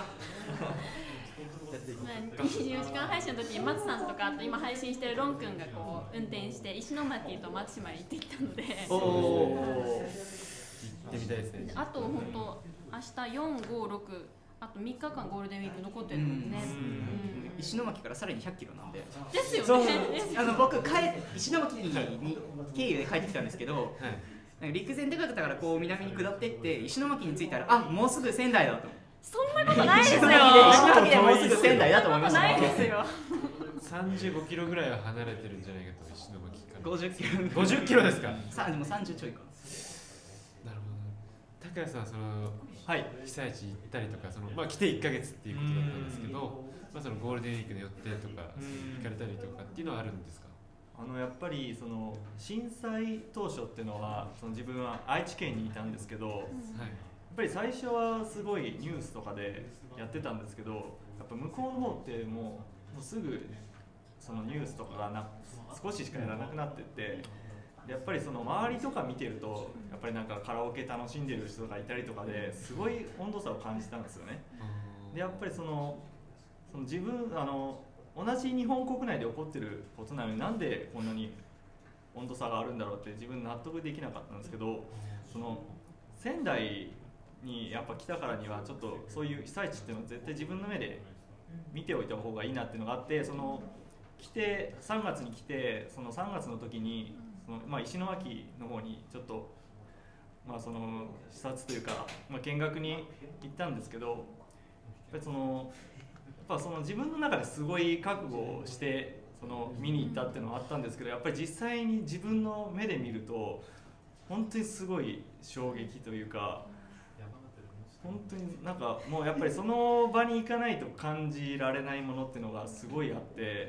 にじゅうよじかん配信の時に松さんとかあと今配信してるロン君がこう運転して石巻と松島に行ってきたので。 おお。行ってみたいですね。 あと本当明日よん、ご、ろくあとみっかかんゴールデンウィーク残ってるんでね。 うん、石巻からさらにひゃっキロなんで。 ですよね。 あの僕帰石巻に経由で帰ってきたんですけど、はい、陸前高田からこう南に下っていって石巻に着いたらあもうすぐ仙台だと。 そんなことないですよ。石巻でもうすぐ仙台だと思いました。 ないですよ。 さんじゅうごキロぐらいは離れてるんじゃないかと石巻から。 ごじゅっキロ。 ごじゅっキロですか。 さあでもさんじゅうちょいか。 なるほど。高谷さんはその、はい、被災地行ったりとかその、まあ、来ていっかげつっていうことだったんですけど、まあ、そのゴールデンウィークの予定とか行かれたりとかっていうのはあるんですか？ あのやっぱりその震災当初っていうのはその自分は愛知県にいたんですけど、はい、やっぱり最初はすごいニュースとかでやってたんですけど、やっぱ向こうの方ってもう、もうすぐそのニュースとかがな少ししかやらなくなってって。やっぱりその周りとか見てるとやっぱりなんかカラオケ楽しんでる人がいたりとかですごい温度差を感じたんですよね。でやっぱりそのその自分あの同じ日本国内で起こってることなのになんでこんなに温度差があるんだろうって自分納得できなかったんですけど、その仙台にやっぱ来たからにはちょっとそういう被災地っていうのを絶対自分の目で見ておいた方がいいなっていうのがあって、その来てさんがつに来てそのさんがつの時にそのまあ、石巻の方にちょっと、まあ、その視察というか、まあ、見学に行ったんですけど、やっぱりそのやっぱその自分の中ですごい覚悟をしてその見に行ったっていうのはあったんですけど、やっぱり実際に自分の目で見ると本当にすごい衝撃というか、本当になんかもうやっぱりその場に行かないと感じられないものっていうのがすごいあって、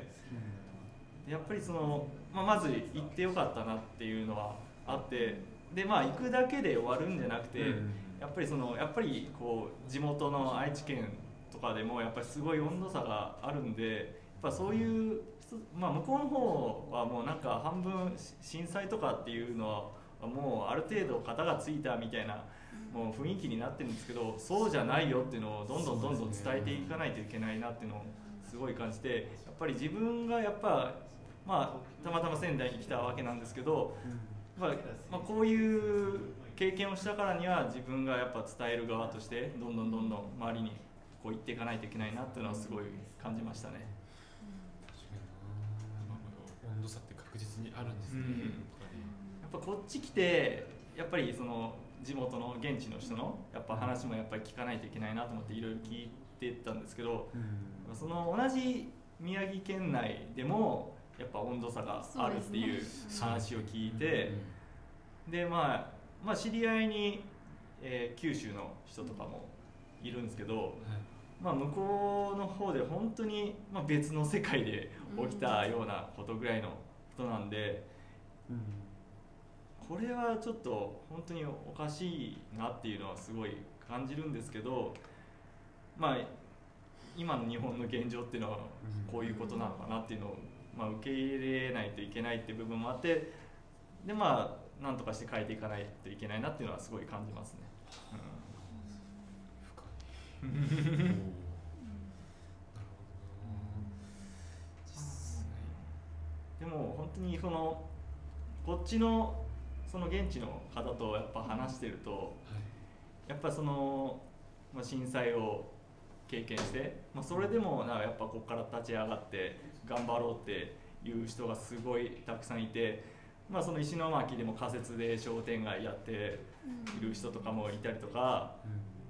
やっぱりその、まあ、まず行ってよかったなっていうのはあって、でまあ行くだけで終わるんじゃなくて、うん、やっぱりそのやっぱりこう地元の愛知県とかでもやっぱりすごい温度差があるんで、やっぱそういう、まあ、向こうの方はもうなんか半分震災とかっていうのはもうある程度型がついたみたいなもう雰囲気になってるんですけど、そうじゃないよっていうのをどんどんどんどん伝えていかないといけないなっていうのをすごい感じて、やっぱり自分がやっぱまあ、たまたま仙台に来たわけなんですけど、まあまあ、こういう経験をしたからには自分がやっぱ伝える側としてどんどんどんどん周りにこう言っていかないといけないなっていうのはすごい感じましたね。 確かにな、まあ、温度差って確実にあるんですね、うん、 やっぱこっち来てやっぱりその地元の現地の人のやっぱ話もやっぱり聞かないといけないなと思っていろいろ聞いてたんですけど、うん、その同じ宮城県内でもやっぱ温度差があるっていう話を聞いて、で、まあ、まあ知り合いに、えー、九州の人とかもいるんですけど、はい、まあ、向こうの方で本当に、まあ、別の世界で起きたようなことぐらいのことなんで、うん、これはちょっと本当におかしいなっていうのはすごい感じるんですけど、まあ今の日本の現状っていうのはこういうことなのかなっていうのを、まあ、受け入れないといけないっていう部分もあって、で、まあなんとかして変えていかないといけないなっていうのはすごい感じますね。うん、なるほどな。でも本当にそのこっちのその現地の方とやっぱ話してると、はい、やっぱその、まあ、震災を経験して、まあ、それでもなんかやっぱここから立ち上がって頑張ろうっていう人がすごいたくさんいて、まあ、その石巻でも仮設で商店街やっている人とかもいたりとか、うん、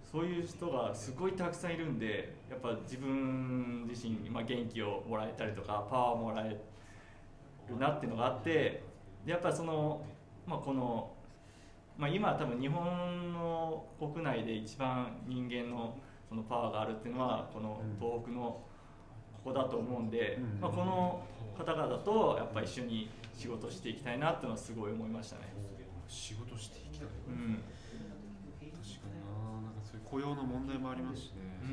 そういう人がすごいたくさんいるんで、やっぱ自分自身にまあ元気をもらえたりとかパワーもらえるなっていうのがあって、でやっぱりその、まあ、この、まあ、今多分日本の国内で一番人間のそのパワーがあるっていうのはこの東北のここだと思うんで、まあ、この方々とやっぱり一緒に仕事していきたいなっていうのはすごい思いましたね。 仕事していきたい、 うん、 確かにな、なんかそういう雇用の問題もありますしね、うん、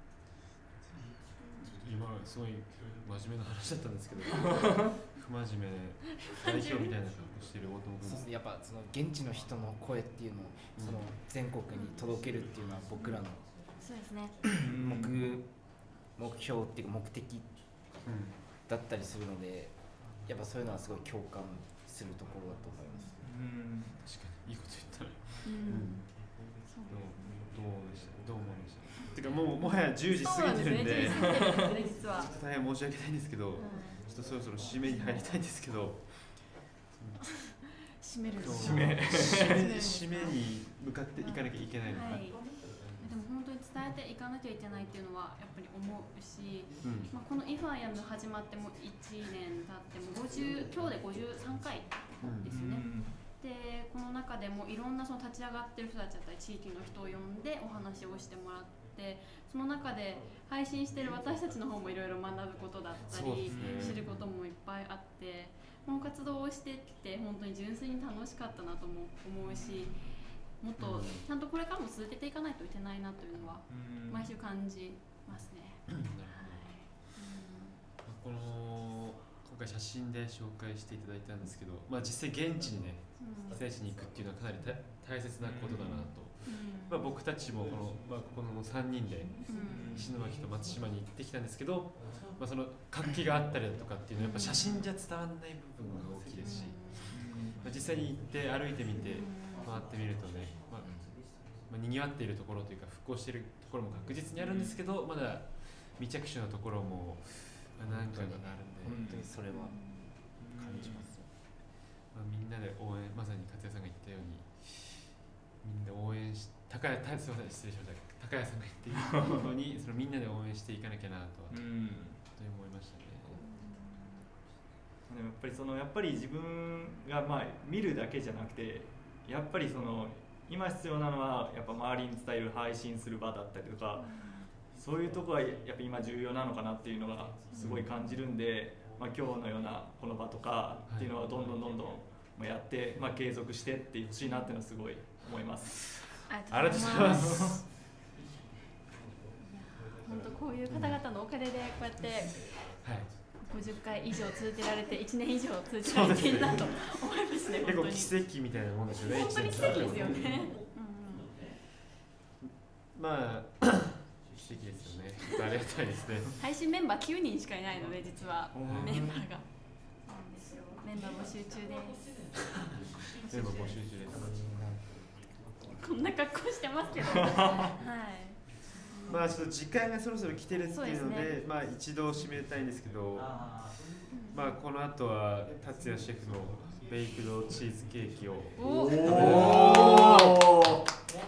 今すごい真面目な話だったんですけど不真面目代表みたいな格好してる大友君、 そうですね、やっぱその現地の人の声っていうのをその全国に届けるっていうのは僕らのそうですね目目標っていうか目的だったりするので、やっぱそういうのはすごい共感するところだと思います。 うん、確かにいいこと言ったら、うん、どうどうでしたどう思いましたてかもうもはやじゅうじ過ぎてるんで、 実は大変申し訳ないんですけど、うん、ちょっとそろそろ締めに入りたいんですけど締める締め締めに向かっていかなきゃいけないのか、はい、 でも本当に伝えていかなきゃいけないっていうのはやっぱり思うし、うん、まあ、このイファイアム始まってもいちねん経ってもごじゅう今日でごじゅうさんかいですよね、うん、でこの中でもいろんなその立ち上がってる人たちだったり地域の人を呼んでお話をしてもらって、その中で配信してる私たちの方もいろいろ学ぶことだったり、ね、知ることもいっぱいあって、この活動をしてって本当に純粋に楽しかったなとも思うし、もっとちゃんとこれからも続けていかないといけないなというのは毎週感じますね。 なるほど、この今回写真で紹介していただいたんですけど、まあ、実際現地にね被災地に行くっていうのはかなり大切なことだなと、まあ、僕たちもこの、まあ、ここのさんにんで石巻と松島に行ってきたんですけど、まあ、その活気があったりだとかっていうのはやっぱ写真じゃ伝わらない部分が大きいですし、まあ、実際に行って歩いてみて回ってみるとね、まあまあ、にぎわっているところというか復興しているところも確実にあるんですけど、まだ未着手のところも何回かあるんで、 本当にそれは感じます、 まあ、みんなで応援、まさに勝也さんが言ったようにみんなで応援し高谷すみません失礼しました高谷さんが言っているようにそのみんなで応援していかなきゃなとは、うん、本当に思いましたね。 でもやっぱりそのやっぱり自分がまあ見るだけじゃなくて、やっぱりその今必要なのはやっぱ周りに伝える配信する場だったりとか、そういうところはやっぱ今重要なのかなっていうのがすごい感じるんで、まあ、今日のようなこの場とかっていうのはどんどんどんどんやって、まあ、継続してってほしいなっていうのはすごい思います。 ありがとうございます。本当こういう方々のおかげでこうやってごじゅっかい以上続けられていちねん以上続けられているなと思いますね。 結構奇跡みたいなもんですよね。 本当に奇跡ですよね。 うん、まあ奇跡ですよね。ありがたいですね。 配信メンバーきゅうにんしかいないので、実はメンバーがメンバー募集中です。 メンバー募集中です。 こんな格好してますけど。はい。 まあちょっと時間がそろそろ来てるっていうので、 そうですねまあ一度締めたいんですけど、 あまあこの後は達也シェフのベイクドチーズケーキをお食べるお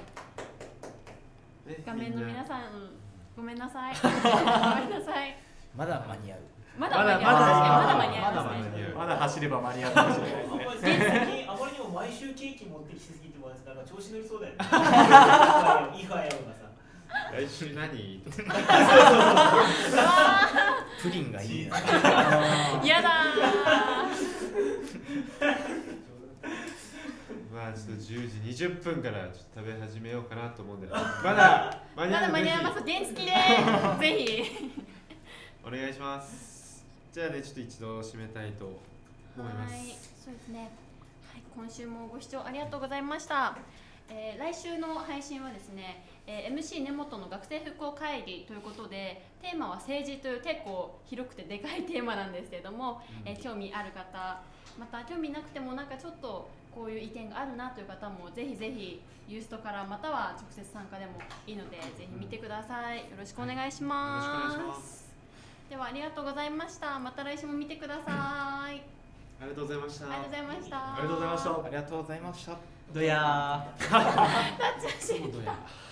ね画面のみんな皆さん、ごめんなさい。ごめんなさい。 まだ間に合う。 まだ間に合いますね。まだ間に合いまだますね。 間に合うまだ走れば間に合うかもしれないですね。 最近あまりにも毎週ケーキ持ってきしすぎてもらってなんか調子乗りそうだよね。いいかよがさ。 来週何プリンがいいな。 やだまあちょっとじゅうじにじゅっぷんからちょっと食べ始めようかなと思うんで、まだ間に合うまだ間に合います。原付でぜひお願いします。じゃあね、ちょっと一度締めたいと思います。 はい、そうですね。はい、今週もご視聴ありがとうございました。えー、来週の配信はですね、えー、エムシー 根本の学生復興会議ということで、テーマは政治という結構広くてでかいテーマなんですけれども、えー、興味ある方、また興味なくてもなんかちょっとこういう意見があるなという方もぜひぜひユーストからまたは直接参加でもいいのでぜひ見てください。よろしくお願いします。 よろしくお願いします。 ではありがとうございました。また来週も見てください。 ありがとうございました。 ありがとうございました。 ありがとうございました。 ありがとうございました。 どやー。 タッチそうだよ。